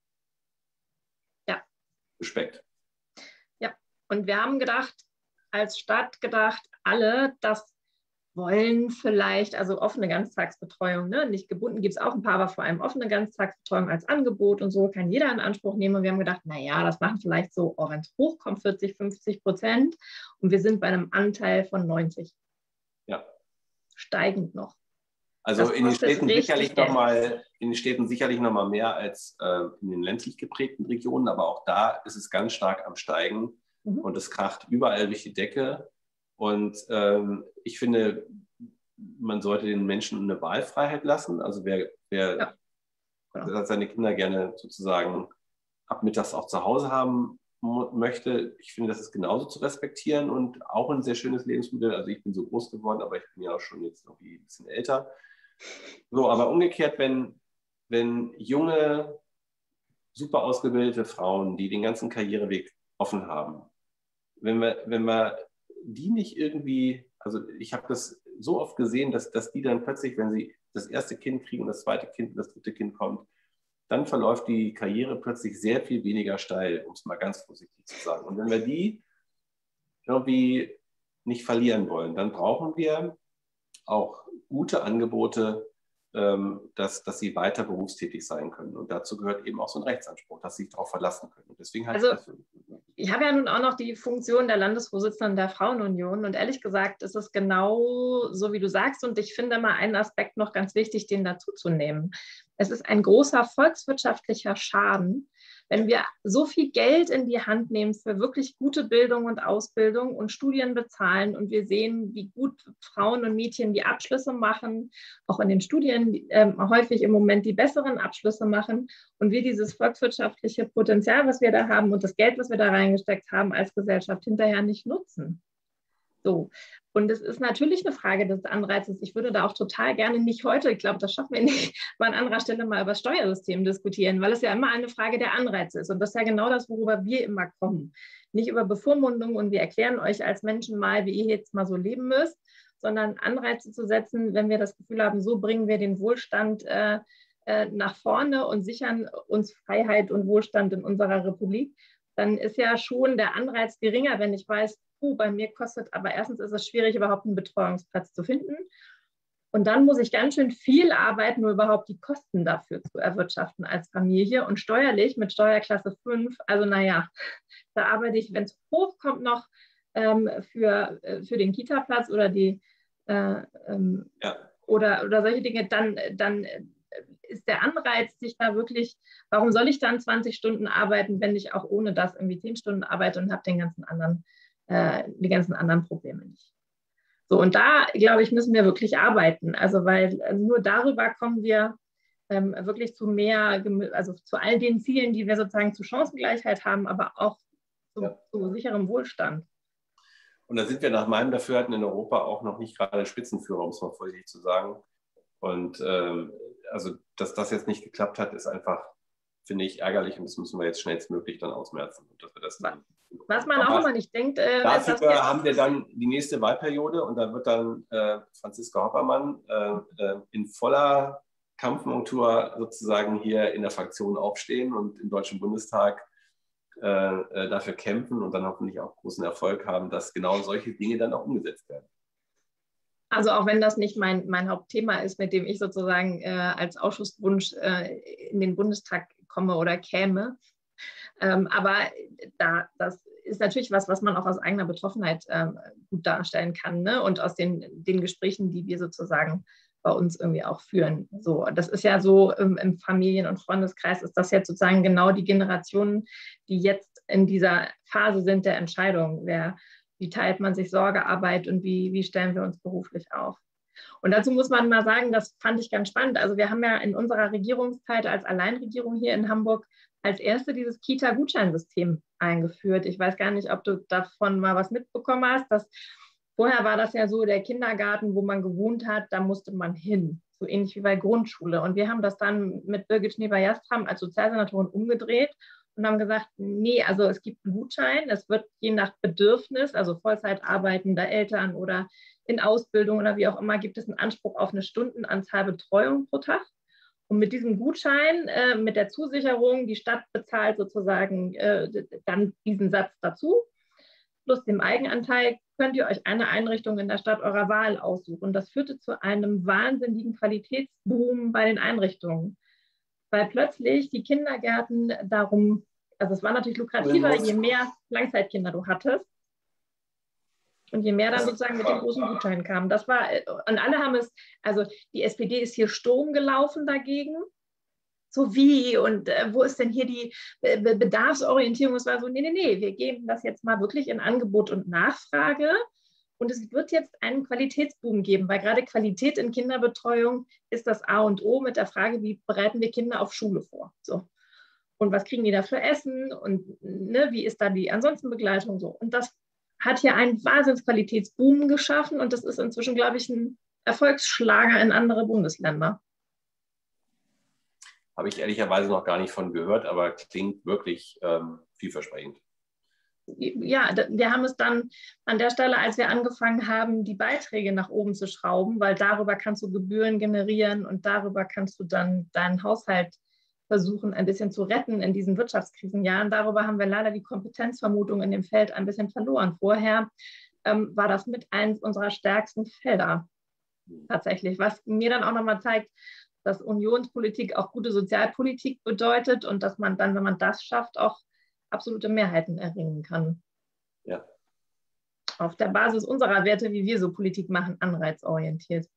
Ja. Respekt. Ja, und wir haben gedacht, als Stadt gedacht, alle, das wollen vielleicht, also offene Ganztagsbetreuung, ne? Nicht gebunden gibt es auch ein paar, aber vor allem offene Ganztagsbetreuung als Angebot und so kann jeder in Anspruch nehmen. Und wir haben gedacht, naja, das machen vielleicht so, wenn es hochkommt, 40-50%. Und wir sind bei einem Anteil von 90. Ja. Steigend noch. Also in den Städten sicherlich noch mal mehr als in den ländlich geprägten Regionen, aber auch da ist es ganz stark am Steigen und es kracht überall durch die Decke. Und ich finde, man sollte den Menschen eine Wahlfreiheit lassen. Also wer seine Kinder gerne sozusagen ab mittags auch zu Hause haben möchte, ich finde, das ist genauso zu respektieren und auch ein sehr schönes Lebensmodell. Also ich bin so groß geworden, aber ich bin ja auch schon jetzt irgendwie ein bisschen älter. So, aber umgekehrt, wenn junge, super ausgebildete Frauen, die den ganzen Karriereweg offen haben, wenn wir die nicht irgendwie, also ich habe das so oft gesehen, dass die dann plötzlich, wenn sie das erste Kind kriegen und das zweite Kind und das dritte Kind kommt, dann verläuft die Karriere plötzlich sehr viel weniger steil, um es mal ganz vorsichtig zu sagen. Und wenn wir die irgendwie nicht verlieren wollen, dann brauchen wir auch gute Angebote, dass sie weiter berufstätig sein können. Und dazu gehört eben auch so ein Rechtsanspruch, dass sie sich darauf verlassen können. Und deswegen ich habe ja nun auch noch die Funktion der Landesvorsitzenden der Frauenunion. Und ehrlich gesagt ist es genau so, wie du sagst. Und ich finde mal einen Aspekt noch ganz wichtig, den dazuzunehmen. Es ist ein großer volkswirtschaftlicher Schaden, wenn wir so viel Geld in die Hand nehmen für wirklich gute Bildung und Ausbildung und Studien bezahlen und wir sehen, wie gut Frauen und Mädchen die Abschlüsse machen, auch in den Studien häufig im Moment die besseren Abschlüsse machen und wir dieses volkswirtschaftliche Potenzial, was wir da haben und das Geld, was wir da reingesteckt haben als Gesellschaft, hinterher nicht nutzen. So. Und es ist natürlich eine Frage des Anreizes. Ich würde da auch total gerne nicht heute, ich glaube, das schaffen wir nicht, mal an anderer Stelle mal über das Steuersystem diskutieren, weil es ja immer eine Frage der Anreize ist. Und das ist ja genau das, worüber wir immer kommen. Nicht über Bevormundung und wir erklären euch als Menschen mal, wie ihr jetzt mal so leben müsst, sondern Anreize zu setzen, wenn wir das Gefühl haben, so bringen wir den Wohlstand nach vorne und sichern uns Freiheit und Wohlstand in unserer Republik, dann ist ja schon der Anreiz geringer, wenn ich weiß, bei mir kostet, aber erstens ist es schwierig, überhaupt einen Betreuungsplatz zu finden. Und dann muss ich ganz schön viel arbeiten, um überhaupt die Kosten dafür zu erwirtschaften als Familie. Und steuerlich mit Steuerklasse 5, also naja, da arbeite ich, wenn es hochkommt, noch für den Kita-Platz oder oder solche Dinge, dann ist der Anreiz, sich da wirklich, warum soll ich dann 20 Stunden arbeiten, wenn ich auch ohne das irgendwie 10 Stunden arbeite und habe die ganzen anderen Probleme nicht. So, und da, glaube ich, müssen wir wirklich arbeiten. Also, weil nur darüber kommen wir wirklich zu mehr, also zu all den Zielen, die wir sozusagen zur Chancengleichheit haben, aber auch zu sicherem Wohlstand. Und da sind wir nach meinem Dafürhalten in Europa auch noch nicht gerade Spitzenführer, um es mal vorsichtig zu sagen. Und also, dass das jetzt nicht geklappt hat, ist einfach, finde ich, ärgerlich und das müssen wir jetzt schnellstmöglich dann ausmerzen. Und dass wir das was man auch immer nicht denkt. Dafür haben wir dann die nächste Wahlperiode und da wird dann Franziska Hoppermann in voller Kampfmontur sozusagen hier in der Fraktion aufstehen und im Deutschen Bundestag dafür kämpfen und dann hoffentlich auch großen Erfolg haben, dass genau solche Dinge dann auch umgesetzt werden. Also auch wenn das nicht mein Hauptthema ist, mit dem ich sozusagen als Ausschusswunsch in den Bundestag komme oder käme. Aber das ist natürlich was man auch aus eigener Betroffenheit gut darstellen kann, ne? Und aus den Gesprächen, die wir sozusagen bei uns irgendwie auch führen. So, das ist ja so im Familien- und Freundeskreis ist das jetzt sozusagen genau die Generationen, die jetzt in dieser Phase sind der Entscheidung. Wie teilt man sich Sorgearbeit und wie stellen wir uns beruflich auf? Und dazu muss man mal sagen, das fand ich ganz spannend. Also wir haben ja in unserer Regierungszeit als Alleinregierung hier in Hamburg als erste dieses Kita-Gutscheinsystem eingeführt. Ich weiß gar nicht, ob du davon mal was mitbekommen hast. Vorher war das ja so, der Kindergarten, wo man gewohnt hat, da musste man hin. So ähnlich wie bei Grundschule. Und wir haben das dann mit Birgit Schneeber-Jastram als Sozialsenatorin umgedreht und haben gesagt, nee, also es gibt einen Gutschein. Es wird je nach Bedürfnis, also Vollzeit arbeitender Eltern oder in Ausbildung oder wie auch immer, gibt es einen Anspruch auf eine Stundenanzahl Betreuung pro Tag. Und mit diesem Gutschein, mit der Zusicherung, die Stadt bezahlt sozusagen dann diesen Satz dazu, plus dem Eigenanteil, könnt ihr euch eine Einrichtung in der Stadt eurer Wahl aussuchen. Das führte zu einem wahnsinnigen Qualitätsboom bei den Einrichtungen, weil plötzlich die Kindergärten darum, also es war natürlich lukrativer, je mehr Langzeitkinder du hattest und je mehr dann sozusagen mit dem großen Gutschein kam. Das war, und alle haben es, also die SPD ist hier Sturm gelaufen dagegen. So wie und wo ist denn hier die Bedarfsorientierung? Es war so, nee, wir geben das jetzt mal wirklich in Angebot und Nachfrage. Und es wird jetzt einen Qualitätsboom geben, weil gerade Qualität in Kinderbetreuung ist das A und O mit der Frage, wie bereiten wir Kinder auf Schule vor? So. Und was kriegen die da für Essen? Und ne, wie ist da die ansonsten Begleitung so? Und das hat hier einen Wahnsinnsqualitätsboom geschaffen und das ist inzwischen, glaube ich, ein Erfolgsschlager in andere Bundesländer. Habe ich ehrlicherweise noch gar nicht von gehört, aber klingt wirklich vielversprechend. Ja, wir haben es dann an der Stelle, als wir angefangen haben, die Beiträge nach oben zu schrauben, weil darüber kannst du Gebühren generieren und darüber kannst du dann deinen Haushalt versuchen, ein bisschen zu retten in diesen Wirtschaftskrisenjahren. Darüber haben wir leider die Kompetenzvermutung in dem Feld ein bisschen verloren. Vorher war das mit eins unserer stärksten Felder tatsächlich, was mir dann auch nochmal zeigt, dass Unionspolitik auch gute Sozialpolitik bedeutet und dass man dann, wenn man das schafft, auch absolute Mehrheiten erringen kann. Ja. Auf der Basis unserer Werte, wie wir so Politik machen, anreizorientiert.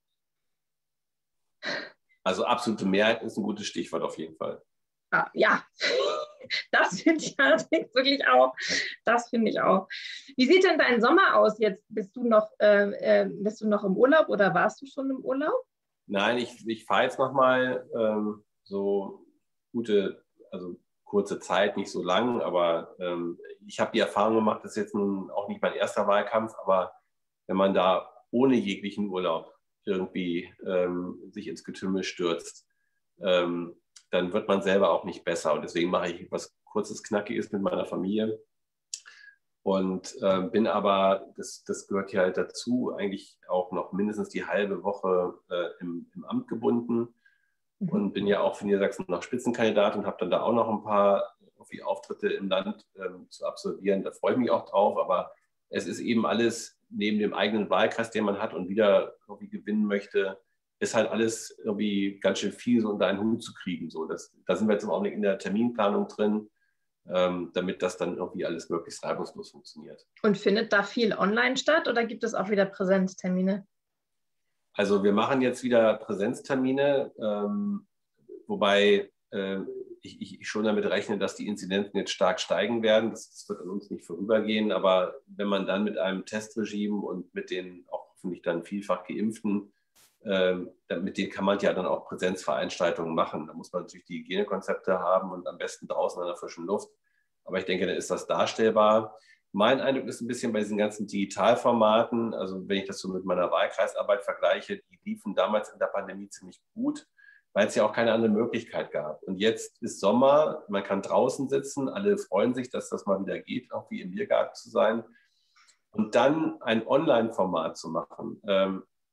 Also absolute Mehrheit ist ein gutes Stichwort auf jeden Fall. Ja, das finde ich allerdings wirklich auch. Das finde ich auch. Wie sieht denn dein Sommer aus jetzt? Bist du noch im Urlaub oder warst du schon im Urlaub? Nein, ich fahre jetzt nochmal so kurze Zeit, nicht so lang, aber ich habe die Erfahrung gemacht, das ist jetzt nun auch nicht mein erster Wahlkampf, aber wenn man da ohne jeglichen Urlaub irgendwie sich ins Getümmel stürzt, dann wird man selber auch nicht besser. Und deswegen mache ich was Kurzes, Knackiges mit meiner Familie. Und bin aber, das gehört hier halt dazu, eigentlich auch noch mindestens die halbe Woche im Amt gebunden und bin ja auch für Niedersachsen noch Spitzenkandidat und habe dann da auch noch ein paar Auftritte im Land zu absolvieren. Da freue ich mich auch drauf, aber es ist eben alles neben dem eigenen Wahlkreis, den man hat und wieder irgendwie gewinnen möchte, ist halt alles irgendwie ganz schön viel so unter einen Hut zu kriegen. So, da sind wir jetzt im Augenblick in der Terminplanung drin, damit das dann irgendwie alles möglichst reibungslos funktioniert. Und findet da viel online statt oder gibt es auch wieder Präsenztermine? Also wir machen jetzt wieder Präsenztermine, wobei ich schon damit rechne, dass die Inzidenzen jetzt stark steigen werden. Das wird an uns nicht vorübergehen, aber wenn man dann mit einem Testregime und mit den auch hoffentlich dann vielfach Geimpften, mit denen kann man ja dann auch Präsenzveranstaltungen machen. Da muss man natürlich die Hygienekonzepte haben und am besten draußen an der frischen Luft. Aber ich denke, dann ist das darstellbar. Mein Eindruck ist ein bisschen bei diesen ganzen Digitalformaten, also wenn ich das so mit meiner Wahlkreisarbeit vergleiche, die liefen damals in der Pandemie ziemlich gut, weil es ja auch keine andere Möglichkeit gab. Und jetzt ist Sommer, man kann draußen sitzen, alle freuen sich, dass das mal wieder geht, auch wie im Biergarten zu sein. Und dann ein Online-Format zu machen,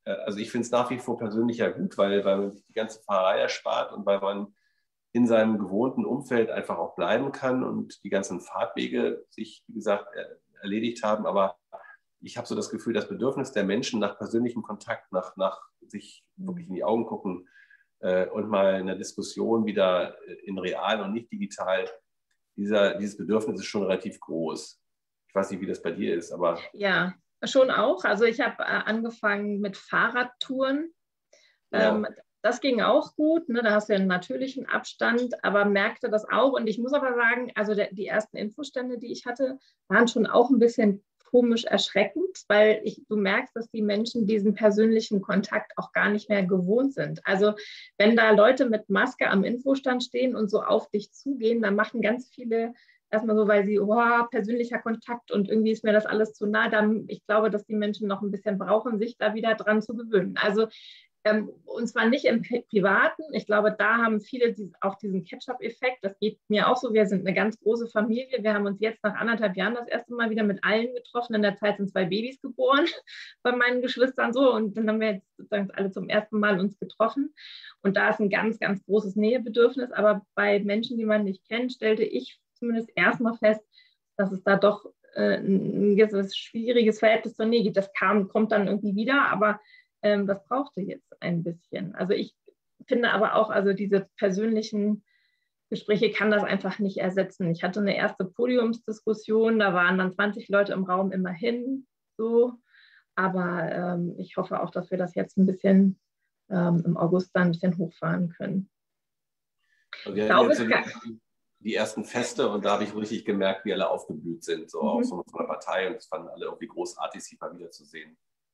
also ich finde es nach wie vor persönlich ja gut, weil man sich die ganze Fahrerei erspart und weil man in seinem gewohnten Umfeld einfach auch bleiben kann und die ganzen Fahrtwege sich, wie gesagt, erledigt haben. Aber ich habe so das Gefühl, das Bedürfnis der Menschen nach persönlichem Kontakt, nach sich wirklich in die Augen gucken und mal in der Diskussion wieder in real und nicht digital, dieses Bedürfnis ist schon relativ groß. Ich weiß nicht, wie das bei dir ist, aber... Ja, schon auch. Also ich habe angefangen mit Fahrradtouren. Ja. Das ging auch gut, ne? Da hast du ja einen natürlichen Abstand, aber merkte das auch. Und ich muss aber sagen, also die ersten Infostände, die ich hatte, waren schon auch ein bisschen komisch erschreckend, weil du merkst, dass die Menschen diesen persönlichen Kontakt auch gar nicht mehr gewohnt sind. Also wenn da Leute mit Maske am Infostand stehen und so auf dich zugehen, dann machen ganz viele erstmal so, weil sie, oh, persönlicher Kontakt und irgendwie ist mir das alles zu nah. Dann, ich glaube, dass die Menschen noch ein bisschen brauchen, sich da wieder dran zu gewöhnen. Also und zwar nicht im Privaten. Ich glaube, da haben viele auch diesen Catch-up-Effekt. Das geht mir auch so. Wir sind eine ganz große Familie. Wir haben uns jetzt nach 1,5 Jahren das erste Mal wieder mit allen getroffen. In der Zeit sind 2 Babys geboren bei meinen Geschwistern so. Und dann haben wir jetzt sozusagen alle zum ersten Mal uns getroffen. Und da ist ein ganz, ganz großes Nähebedürfnis. Aber bei Menschen, die man nicht kennt, stellte ich zumindest erstmal fest, dass es da doch ein gewisses schwieriges Verhältnis zur Nähe gibt. Das kommt dann irgendwie wieder, aber das brauchte jetzt ein bisschen. Also ich finde aber auch, also diese persönlichen Gespräche kann das einfach nicht ersetzen. Ich hatte eine erste Podiumsdiskussion, da waren dann 20 Leute im Raum immerhin so. Aber ich hoffe auch, dass wir das jetzt ein bisschen im August dann ein bisschen hochfahren können. Also wir hatten jetzt so die ersten Feste und da habe ich richtig gemerkt, wie alle aufgeblüht sind, so auch so von der Partei, und das fanden alle irgendwie großartig, sich mal wiederzusehen.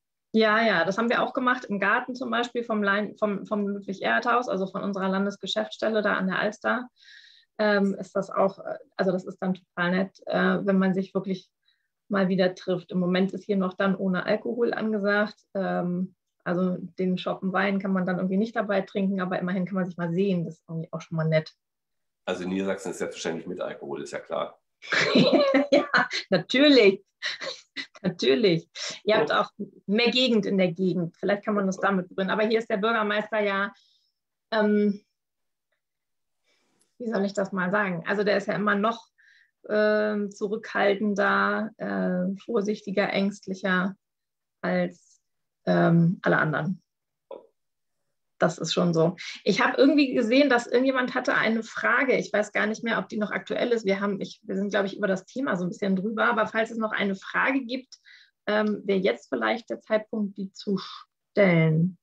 Ja, das haben wir auch gemacht im Garten zum Beispiel vom Ludwig-Erhard-Haus, also von unserer Landesgeschäftsstelle da an der Alster. Ist das auch, also das ist dann total nett, wenn man sich wirklich mal wieder trifft. Im Moment ist hier noch dann ohne Alkohol angesagt. Also den Schoppen Wein kann man dann irgendwie nicht dabei trinken, aber immerhin kann man sich mal sehen. Das ist irgendwie auch schon mal nett. Also in Niedersachsen ist selbstverständlich mit Alkohol, ist ja klar. Ja, natürlich. Natürlich. Ihr habt auch mehr Gegend in der Gegend. Vielleicht kann man das damit begründen. Aber hier ist der Bürgermeister ja, wie soll ich das mal sagen? Also der ist ja immer noch zurückhaltender, vorsichtiger, ängstlicher als alle anderen. Das ist schon so. Ich habe irgendwie gesehen, dass irgendjemand hatte eine Frage. Ich weiß gar nicht mehr, ob die noch aktuell ist. Wir sind, glaube ich, über das Thema so ein bisschen drüber. Aber falls es noch eine Frage gibt, wäre jetzt vielleicht der Zeitpunkt, die zu stellen.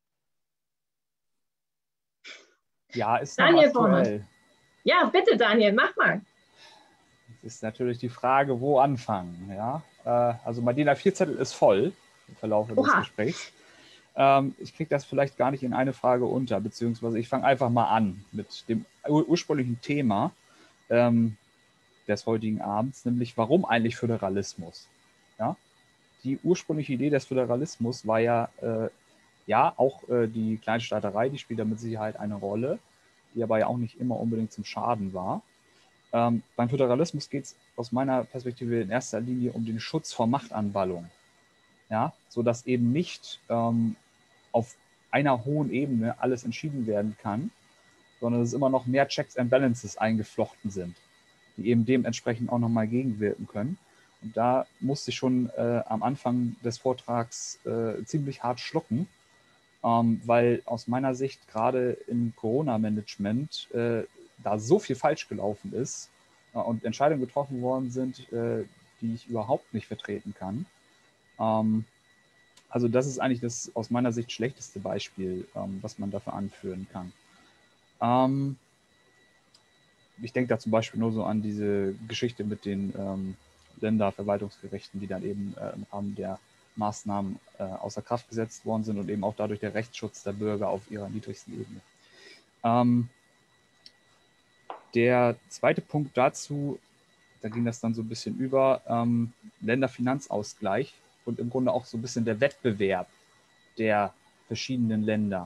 Ja, ist Daniel noch aktuell. Ja, bitte, Daniel, mach mal. Das ist natürlich die Frage, wo anfangen. Ja? Also mein DIN A4-Zettel ist voll im Verlauf des Gesprächs. Ich kriege das vielleicht gar nicht in eine Frage unter, beziehungsweise ich fange einfach mal an mit dem ursprünglichen Thema des heutigen Abends, nämlich warum eigentlich Föderalismus? Ja? Die ursprüngliche Idee des Föderalismus war ja auch die Kleinstaaterei, die spielt da mit Sicherheit eine Rolle, die aber ja auch nicht immer unbedingt zum Schaden war. Beim Föderalismus geht es aus meiner Perspektive in erster Linie um den Schutz vor Machtanballung. Ja, sodass eben nicht auf einer hohen Ebene alles entschieden werden kann, sondern dass immer noch mehr Checks and Balances eingeflochten sind, die eben dementsprechend auch nochmal gegenwirken können. Und da musste ich schon am Anfang des Vortrags ziemlich hart schlucken, weil aus meiner Sicht gerade im Corona-Management da so viel falsch gelaufen ist und Entscheidungen getroffen worden sind, die ich überhaupt nicht vertreten kann. Also das ist eigentlich das aus meiner Sicht schlechteste Beispiel, was man dafür anführen kann. Ich denke da zum Beispiel nur so an diese Geschichte mit den Länderverwaltungsgerichten, die dann eben im Rahmen der Maßnahmen außer Kraft gesetzt worden sind und eben auch dadurch der Rechtsschutz der Bürger auf ihrer niedrigsten Ebene. Der zweite Punkt dazu, da ging das dann so ein bisschen über, Länderfinanzausgleich und im Grunde auch so ein bisschen der Wettbewerb der verschiedenen Länder.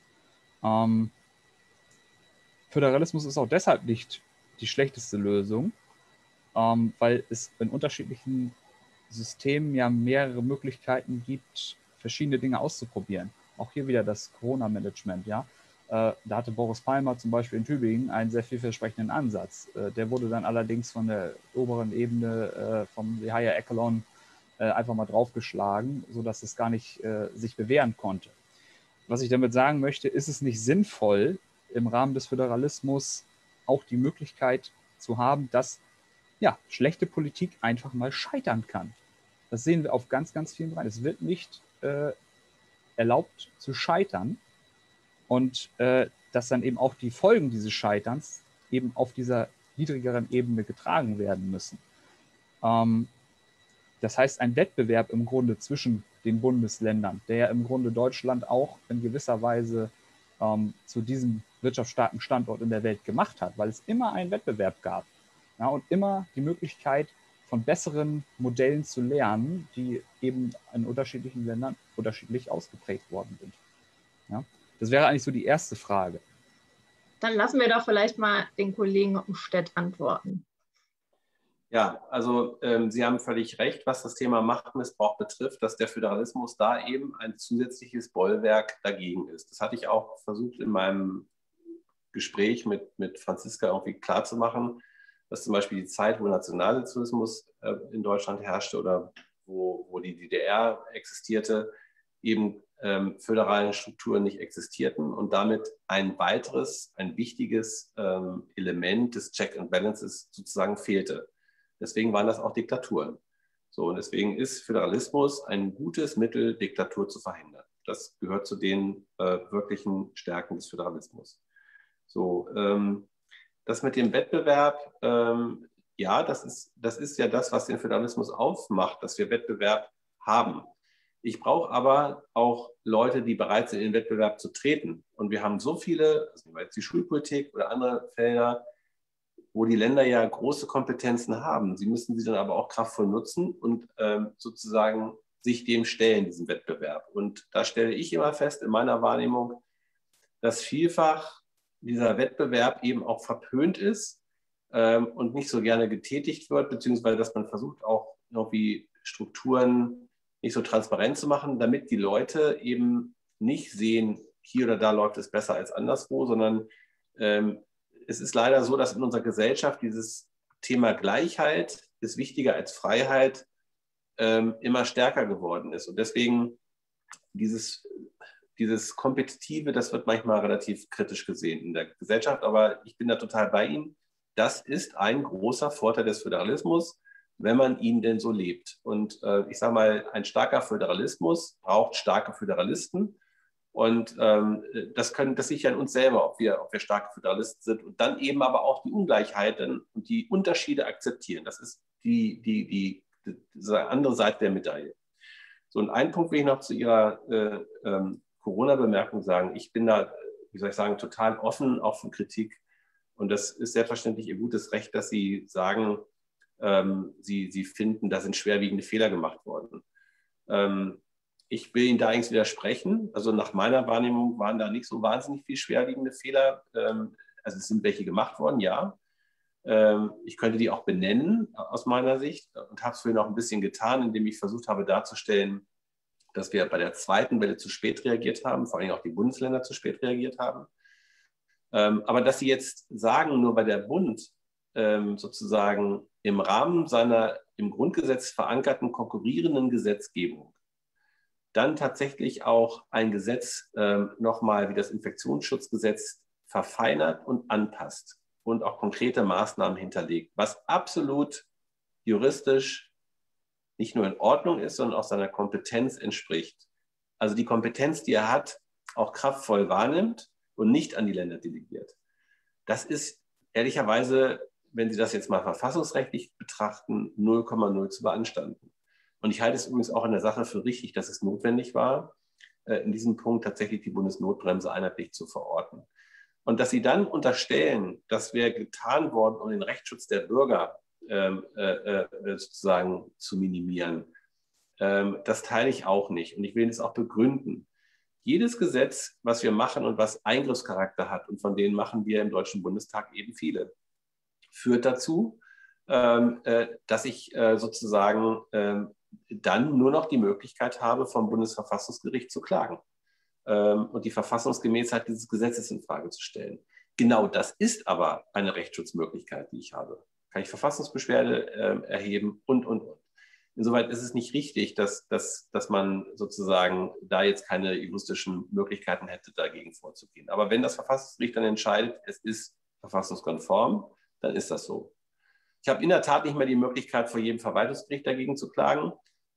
Föderalismus ist auch deshalb nicht die schlechteste Lösung, weil es in unterschiedlichen Systemen ja mehrere Möglichkeiten gibt, verschiedene Dinge auszuprobieren. auch hier wieder das Corona-Management, ja. Da hatte Boris Palmer zum Beispiel in Tübingen einen sehr vielversprechenden Ansatz. Der wurde dann allerdings von der oberen Ebene, vom Higher Echelon, einfach mal draufgeschlagen, sodass es gar nicht sich bewähren konnte. Was ich damit sagen möchte, ist es nicht sinnvoll, im Rahmen des Föderalismus auch die Möglichkeit zu haben, dass ja, schlechte Politik einfach mal scheitern kann. Das sehen wir auf ganz, ganz vielen Bereichen. Es wird nicht erlaubt zu scheitern und dass dann eben auch die Folgen dieses Scheiterns eben auf dieser niedrigeren Ebene getragen werden müssen. Das heißt, ein Wettbewerb im Grunde zwischen den Bundesländern, der ja im Grunde Deutschland auch in gewisser Weise zu diesem wirtschaftsstarken Standort in der Welt gemacht hat, weil es immer einen Wettbewerb gab, ja, und immer die Möglichkeit von besseren Modellen zu lernen, die eben in unterschiedlichen Ländern unterschiedlich ausgeprägt worden sind. Ja? Das wäre eigentlich so die erste Frage. Dann lassen wir doch vielleicht mal den Kollegen Umstedt antworten. Ja, also Sie haben völlig recht, was das Thema Machtmissbrauch betrifft, dass der Föderalismus da eben ein zusätzliches Bollwerk dagegen ist. Das hatte ich auch versucht in meinem Gespräch mit Franziska irgendwie klarzumachen, dass zum Beispiel die Zeit, wo Nationalsozialismus in Deutschland herrschte oder wo die DDR existierte, eben föderale Strukturen nicht existierten und damit ein weiteres, ein wichtiges Element des Check and Balances sozusagen fehlte. Deswegen waren das auch Diktaturen. So, und deswegen ist Föderalismus ein gutes Mittel, Diktatur zu verhindern. Das gehört zu den wirklichen Stärken des Föderalismus. So, das mit dem Wettbewerb, ja, das ist ja das, was den Föderalismus aufmacht, dass wir Wettbewerb haben. Ich brauche aber auch Leute, die bereit sind, in den Wettbewerb zu treten. Und wir haben so viele, also jetzt die Schulpolitik oder andere Felder, wo die Länder ja große Kompetenzen haben. Sie müssen sie dann aber auch kraftvoll nutzen und sozusagen sich dem stellen, diesem Wettbewerb. Und da stelle ich immer fest in meiner Wahrnehmung, dass vielfach dieser Wettbewerb eben auch verpönt ist und nicht so gerne getätigt wird, beziehungsweise dass man versucht auch irgendwie Strukturen nicht so transparent zu machen, damit die Leute eben nicht sehen, hier oder da läuft es besser als anderswo, sondern es ist leider so, dass in unserer Gesellschaft dieses Thema Gleichheit ist wichtiger als Freiheit immer stärker geworden ist. Und deswegen dieses Kompetitive, das wird manchmal relativ kritisch gesehen in der Gesellschaft, aber ich bin da total bei Ihnen. Das ist ein großer Vorteil des Föderalismus, wenn man ihn denn so lebt. Und ich sage mal, ein starker Föderalismus braucht starke Föderalisten. Und das sichern uns selber, ob wir starke Föderalisten sind und dann eben aber auch die Ungleichheiten und die Unterschiede akzeptieren. Das ist die andere Seite der Medaille. So, und einen Punkt will ich noch zu Ihrer Corona-Bemerkung sagen. Ich bin da, wie soll ich sagen, total offen auch für Kritik. Und das ist selbstverständlich Ihr gutes Recht, dass Sie sagen, Sie finden, da sind schwerwiegende Fehler gemacht worden. Ich will Ihnen da eigentlich widersprechen. Also nach meiner Wahrnehmung waren da nicht so wahnsinnig viel schwerwiegende Fehler. Also es sind welche gemacht worden, ja. Ich könnte die auch benennen aus meiner Sicht und habe es vorhin auch ein bisschen getan, indem ich versucht habe darzustellen, dass wir bei der zweiten Welle zu spät reagiert haben, vor allem auch die Bundesländer zu spät reagiert haben. Aber dass Sie jetzt sagen, nur weil der Bund sozusagen im Rahmen seiner im Grundgesetz verankerten konkurrierenden Gesetzgebung dann tatsächlich auch ein Gesetz nochmal wie das Infektionsschutzgesetz verfeinert und anpasst und auch konkrete Maßnahmen hinterlegt, was absolut juristisch nicht nur in Ordnung ist, sondern auch seiner Kompetenz entspricht. Also die Kompetenz, die er hat, auch kraftvoll wahrnimmt und nicht an die Länder delegiert. Das ist ehrlicherweise, wenn Sie das jetzt mal verfassungsrechtlich betrachten, 0,0 zu beanstanden. Und ich halte es übrigens auch in der Sache für richtig, dass es notwendig war, in diesem Punkt tatsächlich die Bundesnotbremse einheitlich zu verorten. Und dass Sie dann unterstellen, das wäre getan worden, um den Rechtsschutz der Bürger sozusagen zu minimieren, das teile ich auch nicht. Und ich will das auch begründen. Jedes Gesetz, was wir machen und was Eingriffscharakter hat, und von denen machen wir im Deutschen Bundestag eben viele, führt dazu, dass ich sozusagen dann nur noch die Möglichkeit habe, vom Bundesverfassungsgericht zu klagen. und die Verfassungsgemäßheit dieses Gesetzes in Frage zu stellen. Genau das ist aber eine Rechtsschutzmöglichkeit, die ich habe. Kann ich Verfassungsbeschwerde erheben und. Insoweit ist es nicht richtig, dass man sozusagen da jetzt keine juristischen Möglichkeiten hätte, dagegen vorzugehen. Aber wenn das Verfassungsgericht dann entscheidet, es ist verfassungskonform, dann ist das so. Ich habe in der Tat nicht mehr die Möglichkeit, vor jedem Verwaltungsgericht dagegen zu klagen.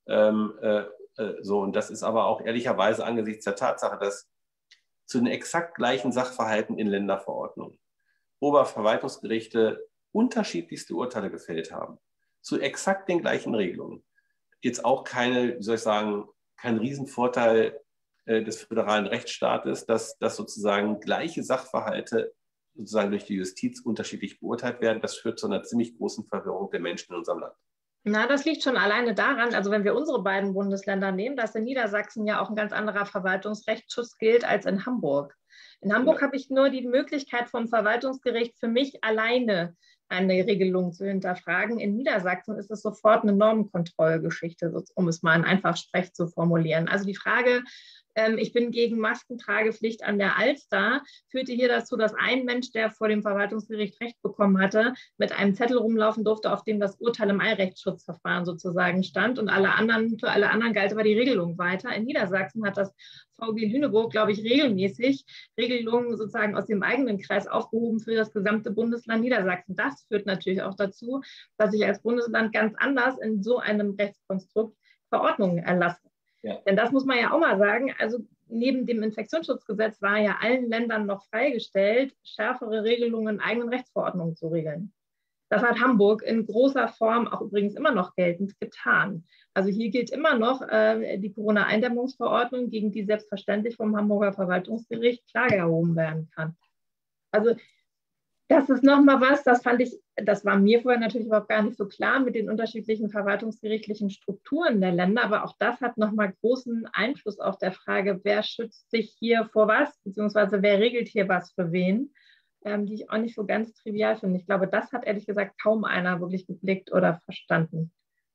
Und das ist aber auch ehrlicherweise angesichts der Tatsache, dass zu den exakt gleichen Sachverhalten in Länderverordnungen Oberverwaltungsgerichte unterschiedlichste Urteile gefällt haben, zu exakt den gleichen Regelungen. Jetzt auch keine, wie soll ich sagen, kein Riesenvorteil des föderalen Rechtsstaates, dass sozusagen gleiche Sachverhalte sozusagen durch die Justiz unterschiedlich beurteilt werden. Das führt zu einer ziemlich großen Verwirrung der Menschen in unserem Land. Na, das liegt schon alleine daran, also wenn wir unsere beiden Bundesländer nehmen, dass in Niedersachsen ja auch ein ganz anderer Verwaltungsrechtsschutz gilt als in Hamburg. In Hamburg habe ich nur die Möglichkeit vom Verwaltungsgericht für mich alleine eine Regelung zu hinterfragen. In Niedersachsen ist es sofort eine Normenkontrollgeschichte, um es mal in Einfachsprech zu formulieren. Also die Frage, ich bin gegen Maskentragepflicht an der Alster, führte hier dazu, dass ein Mensch, der vor dem Verwaltungsgericht Recht bekommen hatte, mit einem Zettel rumlaufen durfte, auf dem das Urteil im Eilrechtsschutzverfahren sozusagen stand, und für alle anderen galt aber die Regelung weiter. In Niedersachsen hat das VG Lüneburg, glaube ich, regelmäßig Regelungen sozusagen aus dem eigenen Kreis aufgehoben für das gesamte Bundesland Niedersachsen. Das führt natürlich auch dazu, dass ich als Bundesland ganz anders in so einem Rechtskonstrukt Verordnungen erlasse. Ja. Denn das muss man ja auch mal sagen, also neben dem Infektionsschutzgesetz war ja allen Ländern noch freigestellt, schärfere Regelungen in eigenen Rechtsverordnungen zu regeln. Das hat Hamburg in großer Form, auch übrigens immer noch geltend, getan. Also hier gilt immer noch die Corona-Eindämmungsverordnung, gegen die selbstverständlich vom Hamburger Verwaltungsgericht Klage erhoben werden kann. Also das ist nochmal was, das war mir vorher natürlich überhaupt gar nicht so klar mit den unterschiedlichen verwaltungsgerichtlichen Strukturen der Länder, aber auch das hat nochmal großen Einfluss auf der Frage, wer schützt sich hier vor was, beziehungsweise wer regelt hier was für wen, die ich auch nicht so ganz trivial finde. Ich glaube, das hat ehrlich gesagt kaum einer wirklich geblickt oder verstanden.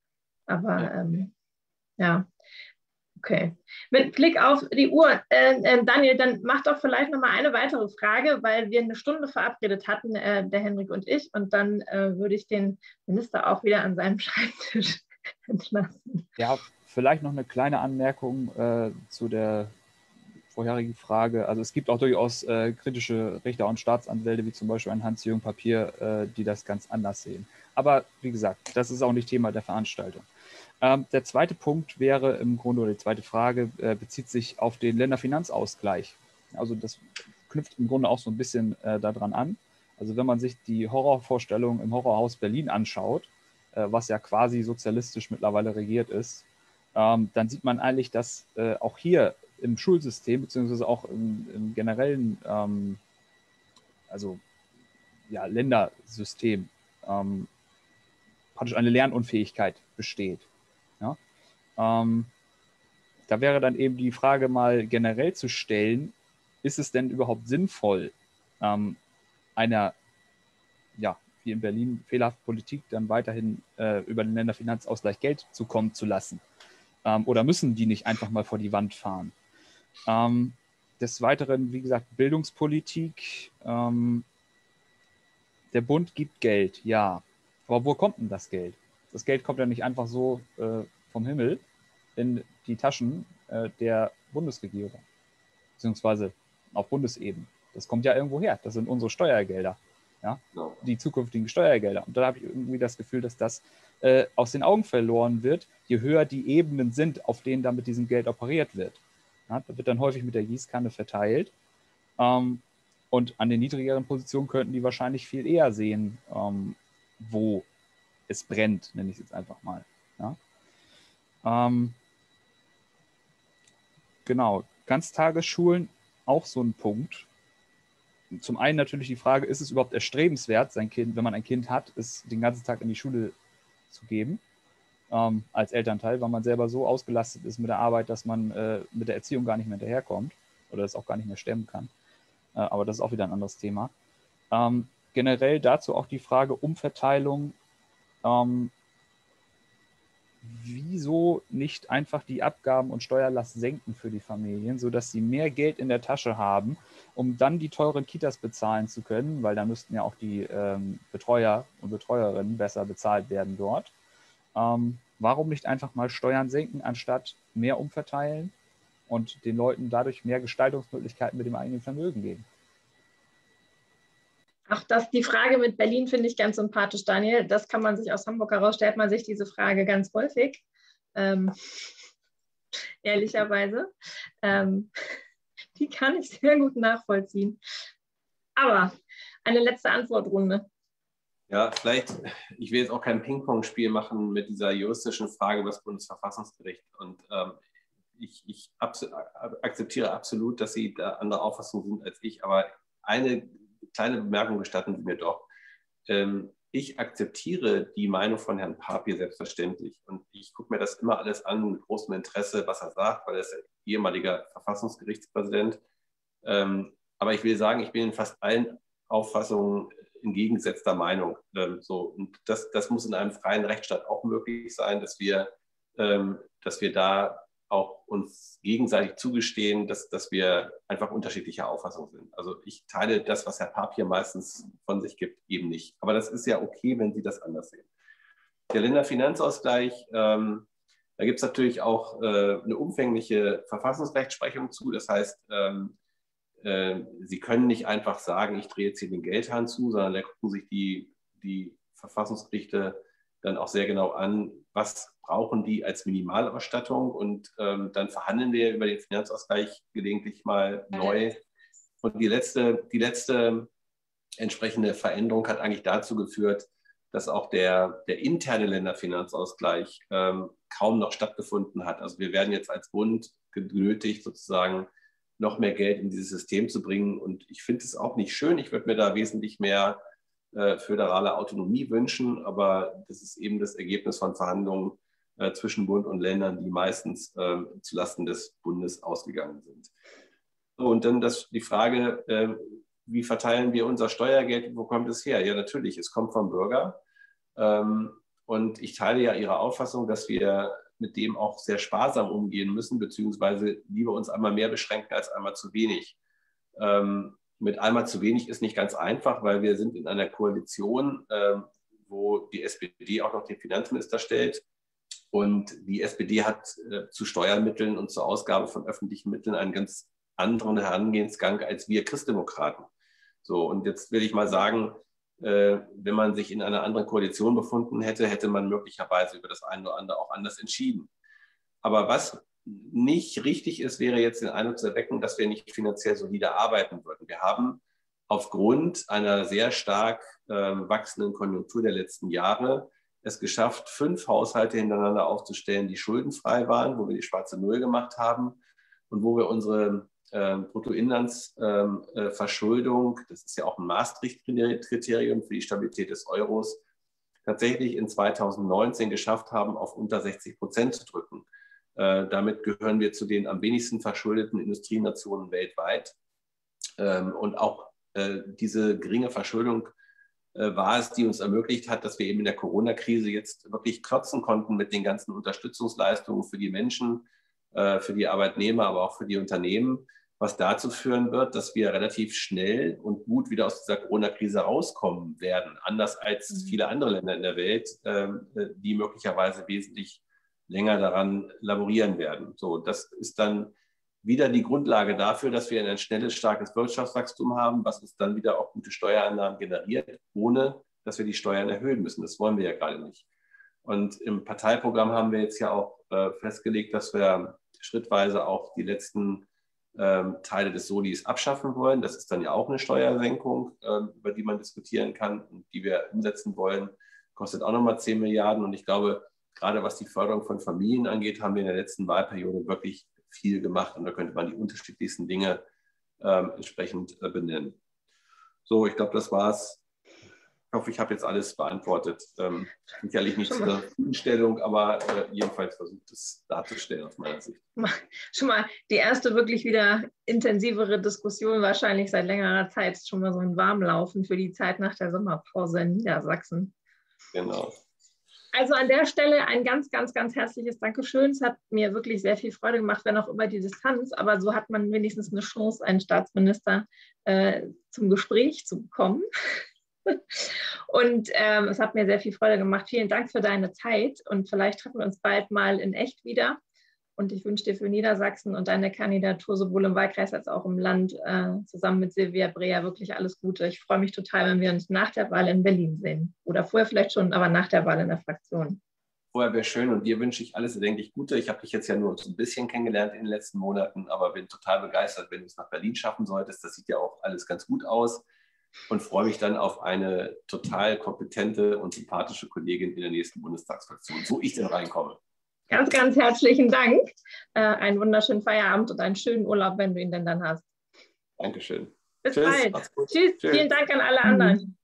Aber ja. Okay. Mit Blick auf die Uhr, Daniel, dann mach doch vielleicht noch mal eine weitere Frage, weil wir eine Stunde verabredet hatten, der Henrik und ich, und dann würde ich den Minister auch wieder an seinem Schreibtisch entlassen. Ja, vielleicht noch eine kleine Anmerkung zu der vorherigen Frage. Also es gibt auch durchaus kritische Richter und Staatsanwälte, wie zum Beispiel ein Hans-Jürgen Papier, die das ganz anders sehen. Aber wie gesagt, das ist auch nicht Thema der Veranstaltung. Der zweite Punkt wäre im Grunde, oder die zweite Frage bezieht sich auf den Länderfinanzausgleich. Also das knüpft im Grunde auch so ein bisschen daran an. Also wenn man sich die Horrorvorstellung im Horrorhaus Berlin anschaut, was ja quasi sozialistisch mittlerweile regiert ist, dann sieht man eigentlich, dass auch hier im Schulsystem, beziehungsweise auch im generellen Ländersystem praktisch eine Lernunfähigkeit besteht. Ja? Da wäre dann eben die Frage mal generell zu stellen, ist es denn überhaupt sinnvoll, einer, wie in Berlin, fehlerhaften Politik dann weiterhin über den Länderfinanzausgleich Geld zukommen zu lassen? Oder müssen die nicht einfach mal vor die Wand fahren? Des Weiteren, wie gesagt, Bildungspolitik. Der Bund gibt Geld, ja. Aber wo kommt denn das Geld? Das Geld kommt ja nicht einfach so vom Himmel in die Taschen der Bundesregierung, beziehungsweise auf Bundesebene. Das kommt ja irgendwo her. Das sind unsere Steuergelder, ja? Die zukünftigen Steuergelder. Und da habe ich irgendwie das Gefühl, dass das aus den Augen verloren wird, je höher die Ebenen sind, auf denen dann mit diesem Geld operiert wird. Ja? Da wird dann häufig mit der Gießkanne verteilt. Und an den niedrigeren Positionen könnten die wahrscheinlich viel eher sehen, wo es brennt, nenne ich es jetzt einfach mal. Ja? Genau, Ganztagesschulen, auch so ein Punkt. Zum einen natürlich die Frage, ist es überhaupt erstrebenswert, sein Kind, wenn man ein Kind hat, es den ganzen Tag in die Schule zu geben, als Elternteil, weil man selber so ausgelastet ist mit der Arbeit, dass man mit der Erziehung gar nicht mehr hinterherkommt oder es auch gar nicht mehr stemmen kann. Aber das ist auch wieder ein anderes Thema. Generell dazu auch die Frage Umverteilung wieso nicht einfach die Abgaben und Steuerlast senken für die Familien, sodass sie mehr Geld in der Tasche haben, um dann die teuren Kitas bezahlen zu können, weil da müssten ja auch die Betreuer und Betreuerinnen besser bezahlt werden dort. Warum nicht einfach mal Steuern senken, anstatt mehr umverteilen und den Leuten dadurch mehr Gestaltungsmöglichkeiten mit dem eigenen Vermögen geben? Ach, die Frage mit Berlin finde ich ganz sympathisch, Daniel. Das kann man sich aus Hamburg heraus, stellt man sich diese Frage ganz häufig, ehrlicherweise. Die kann ich sehr gut nachvollziehen. Aber eine letzte Antwortrunde. Ja, vielleicht, ich will jetzt auch kein Ping-Pong-Spiel machen mit dieser juristischen Frage über das Bundesverfassungsgericht. Und ich akzeptiere absolut, dass Sie da anderer Auffassung sind als ich. Aber eine kleine Bemerkung gestatten Sie mir doch. Ich akzeptiere die Meinung von Herrn Papier selbstverständlich. Und ich gucke mir das immer alles an mit großem Interesse, was er sagt, weil er ist ja ehemaliger Verfassungsgerichtspräsident. Aber ich will sagen, ich bin in fast allen Auffassungen entgegengesetzter Meinung. Und das muss in einem freien Rechtsstaat auch möglich sein, dass wir da auch uns gegenseitig zugestehen, dass wir einfach unterschiedlicher Auffassung sind. Also ich teile das, was Herr Papier meistens von sich gibt, eben nicht. Aber das ist ja okay, wenn Sie das anders sehen. Der Länderfinanzausgleich, da gibt es natürlich auch eine umfängliche Verfassungsrechtsprechung zu. Das heißt, Sie können nicht einfach sagen, ich drehe jetzt hier den Geldhahn zu, sondern da gucken sich die Verfassungsgerichte dann auch sehr genau an, was brauchen die als Minimalausstattung, und dann verhandeln wir über den Finanzausgleich gelegentlich mal neu. Und die letzte entsprechende Veränderung hat eigentlich dazu geführt, dass auch der interne Länderfinanzausgleich kaum noch stattgefunden hat. Also wir werden jetzt als Bund genötigt, sozusagen noch mehr Geld in dieses System zu bringen. Und ich finde es auch nicht schön. Ich würde mir da wesentlich mehr föderale Autonomie wünschen, aber das ist eben das Ergebnis von Verhandlungen zwischen Bund und Ländern, die meistens zulasten des Bundes ausgegangen sind. So, und dann die Frage, wie verteilen wir unser Steuergeld, wo kommt es her? Ja, natürlich, es kommt vom Bürger. Und ich teile ja Ihre Auffassung, dass wir mit dem auch sehr sparsam umgehen müssen, beziehungsweise lieber uns einmal mehr beschränken als einmal zu wenig. Mit einmal zu wenig ist nicht ganz einfach, weil wir sind in einer Koalition, wo die SPD auch noch den Finanzminister stellt. Und die SPD hat zu Steuermitteln und zur Ausgabe von öffentlichen Mitteln einen ganz anderen Herangehensgang als wir Christdemokraten. So, und jetzt will ich mal sagen, wenn man sich in einer anderen Koalition befunden hätte, hätte man möglicherweise über das eine oder andere auch anders entschieden. Aber was nicht richtig ist, wäre jetzt den Eindruck zu erwecken, dass wir nicht finanziell solide arbeiten würden. Wir haben aufgrund einer sehr stark wachsenden Konjunktur der letzten Jahre es geschafft, 5 Haushalte hintereinander aufzustellen, die schuldenfrei waren, wo wir die schwarze Null gemacht haben und wo wir unsere Bruttoinlandsverschuldung, das ist ja auch ein Maastricht-Kriterium für die Stabilität des Euros, tatsächlich in 2019 geschafft haben, auf unter 60% zu drücken. Damit gehören wir zu den am wenigsten verschuldeten Industrienationen weltweit. Und auch diese geringe Verschuldung war es, die uns ermöglicht hat, dass wir eben in der Corona-Krise jetzt wirklich klotzen konnten mit den ganzen Unterstützungsleistungen für die Menschen, für die Arbeitnehmer, aber auch für die Unternehmen, was dazu führen wird, dass wir relativ schnell und gut wieder aus dieser Corona-Krise rauskommen werden, anders als viele andere Länder in der Welt, die möglicherweise wesentlich länger daran laborieren werden. So, das ist dann wieder die Grundlage dafür, dass wir ein schnelles, starkes Wirtschaftswachstum haben, was uns dann wieder auch gute Steuereinnahmen generiert, ohne dass wir die Steuern erhöhen müssen. Das wollen wir ja gerade nicht. Und im Parteiprogramm haben wir jetzt ja auch festgelegt, dass wir schrittweise auch die letzten Teile des Solis abschaffen wollen. Das ist dann ja auch eine Steuersenkung, über die man diskutieren kann und die wir umsetzen wollen. Kostet auch nochmal 10 Milliarden. Und ich glaube, gerade was die Förderung von Familien angeht, haben wir in der letzten Wahlperiode wirklich viel gemacht. Und da könnte man die unterschiedlichsten Dinge entsprechend benennen. So, ich glaube, das war's. Ich hoffe, ich habe jetzt alles beantwortet. Sicherlich nicht zur Stellung, aber jedenfalls versucht es darzustellen aus meiner Sicht. Schon mal die erste wirklich wieder intensivere Diskussion wahrscheinlich seit längerer Zeit. Schon mal so ein Warmlaufen für die Zeit nach der Sommerpause in Niedersachsen. Genau. Also an der Stelle ein ganz, ganz, ganz herzliches Dankeschön. Es hat mir wirklich sehr viel Freude gemacht, wenn auch über die Distanz. Aber so hat man wenigstens eine Chance, einen Staatsminister zum Gespräch zu bekommen. Und es hat mir sehr viel Freude gemacht. Vielen Dank für deine Zeit und vielleicht treffen wir uns bald mal in echt wieder. Und ich wünsche dir für Niedersachsen und deine Kandidatur sowohl im Wahlkreis als auch im Land zusammen mit Silvia Breher wirklich alles Gute. Ich freue mich total, wenn wir uns nach der Wahl in Berlin sehen. Oder vorher vielleicht schon, aber nach der Wahl in der Fraktion. Vorher wäre schön und dir wünsche ich alles erdenklich Gute. Ich habe dich jetzt ja nur so ein bisschen kennengelernt in den letzten Monaten, aber bin total begeistert, wenn du es nach Berlin schaffen solltest. Das sieht ja auch alles ganz gut aus und freue mich dann auf eine total kompetente und sympathische Kollegin in der nächsten Bundestagsfraktion, wo ich denn reinkomme. Ganz, ganz herzlichen Dank. Einen wunderschönen Feierabend und einen schönen Urlaub, wenn du ihn denn dann hast. Dankeschön. Bis bald. Tschüss. Vielen Dank an alle anderen.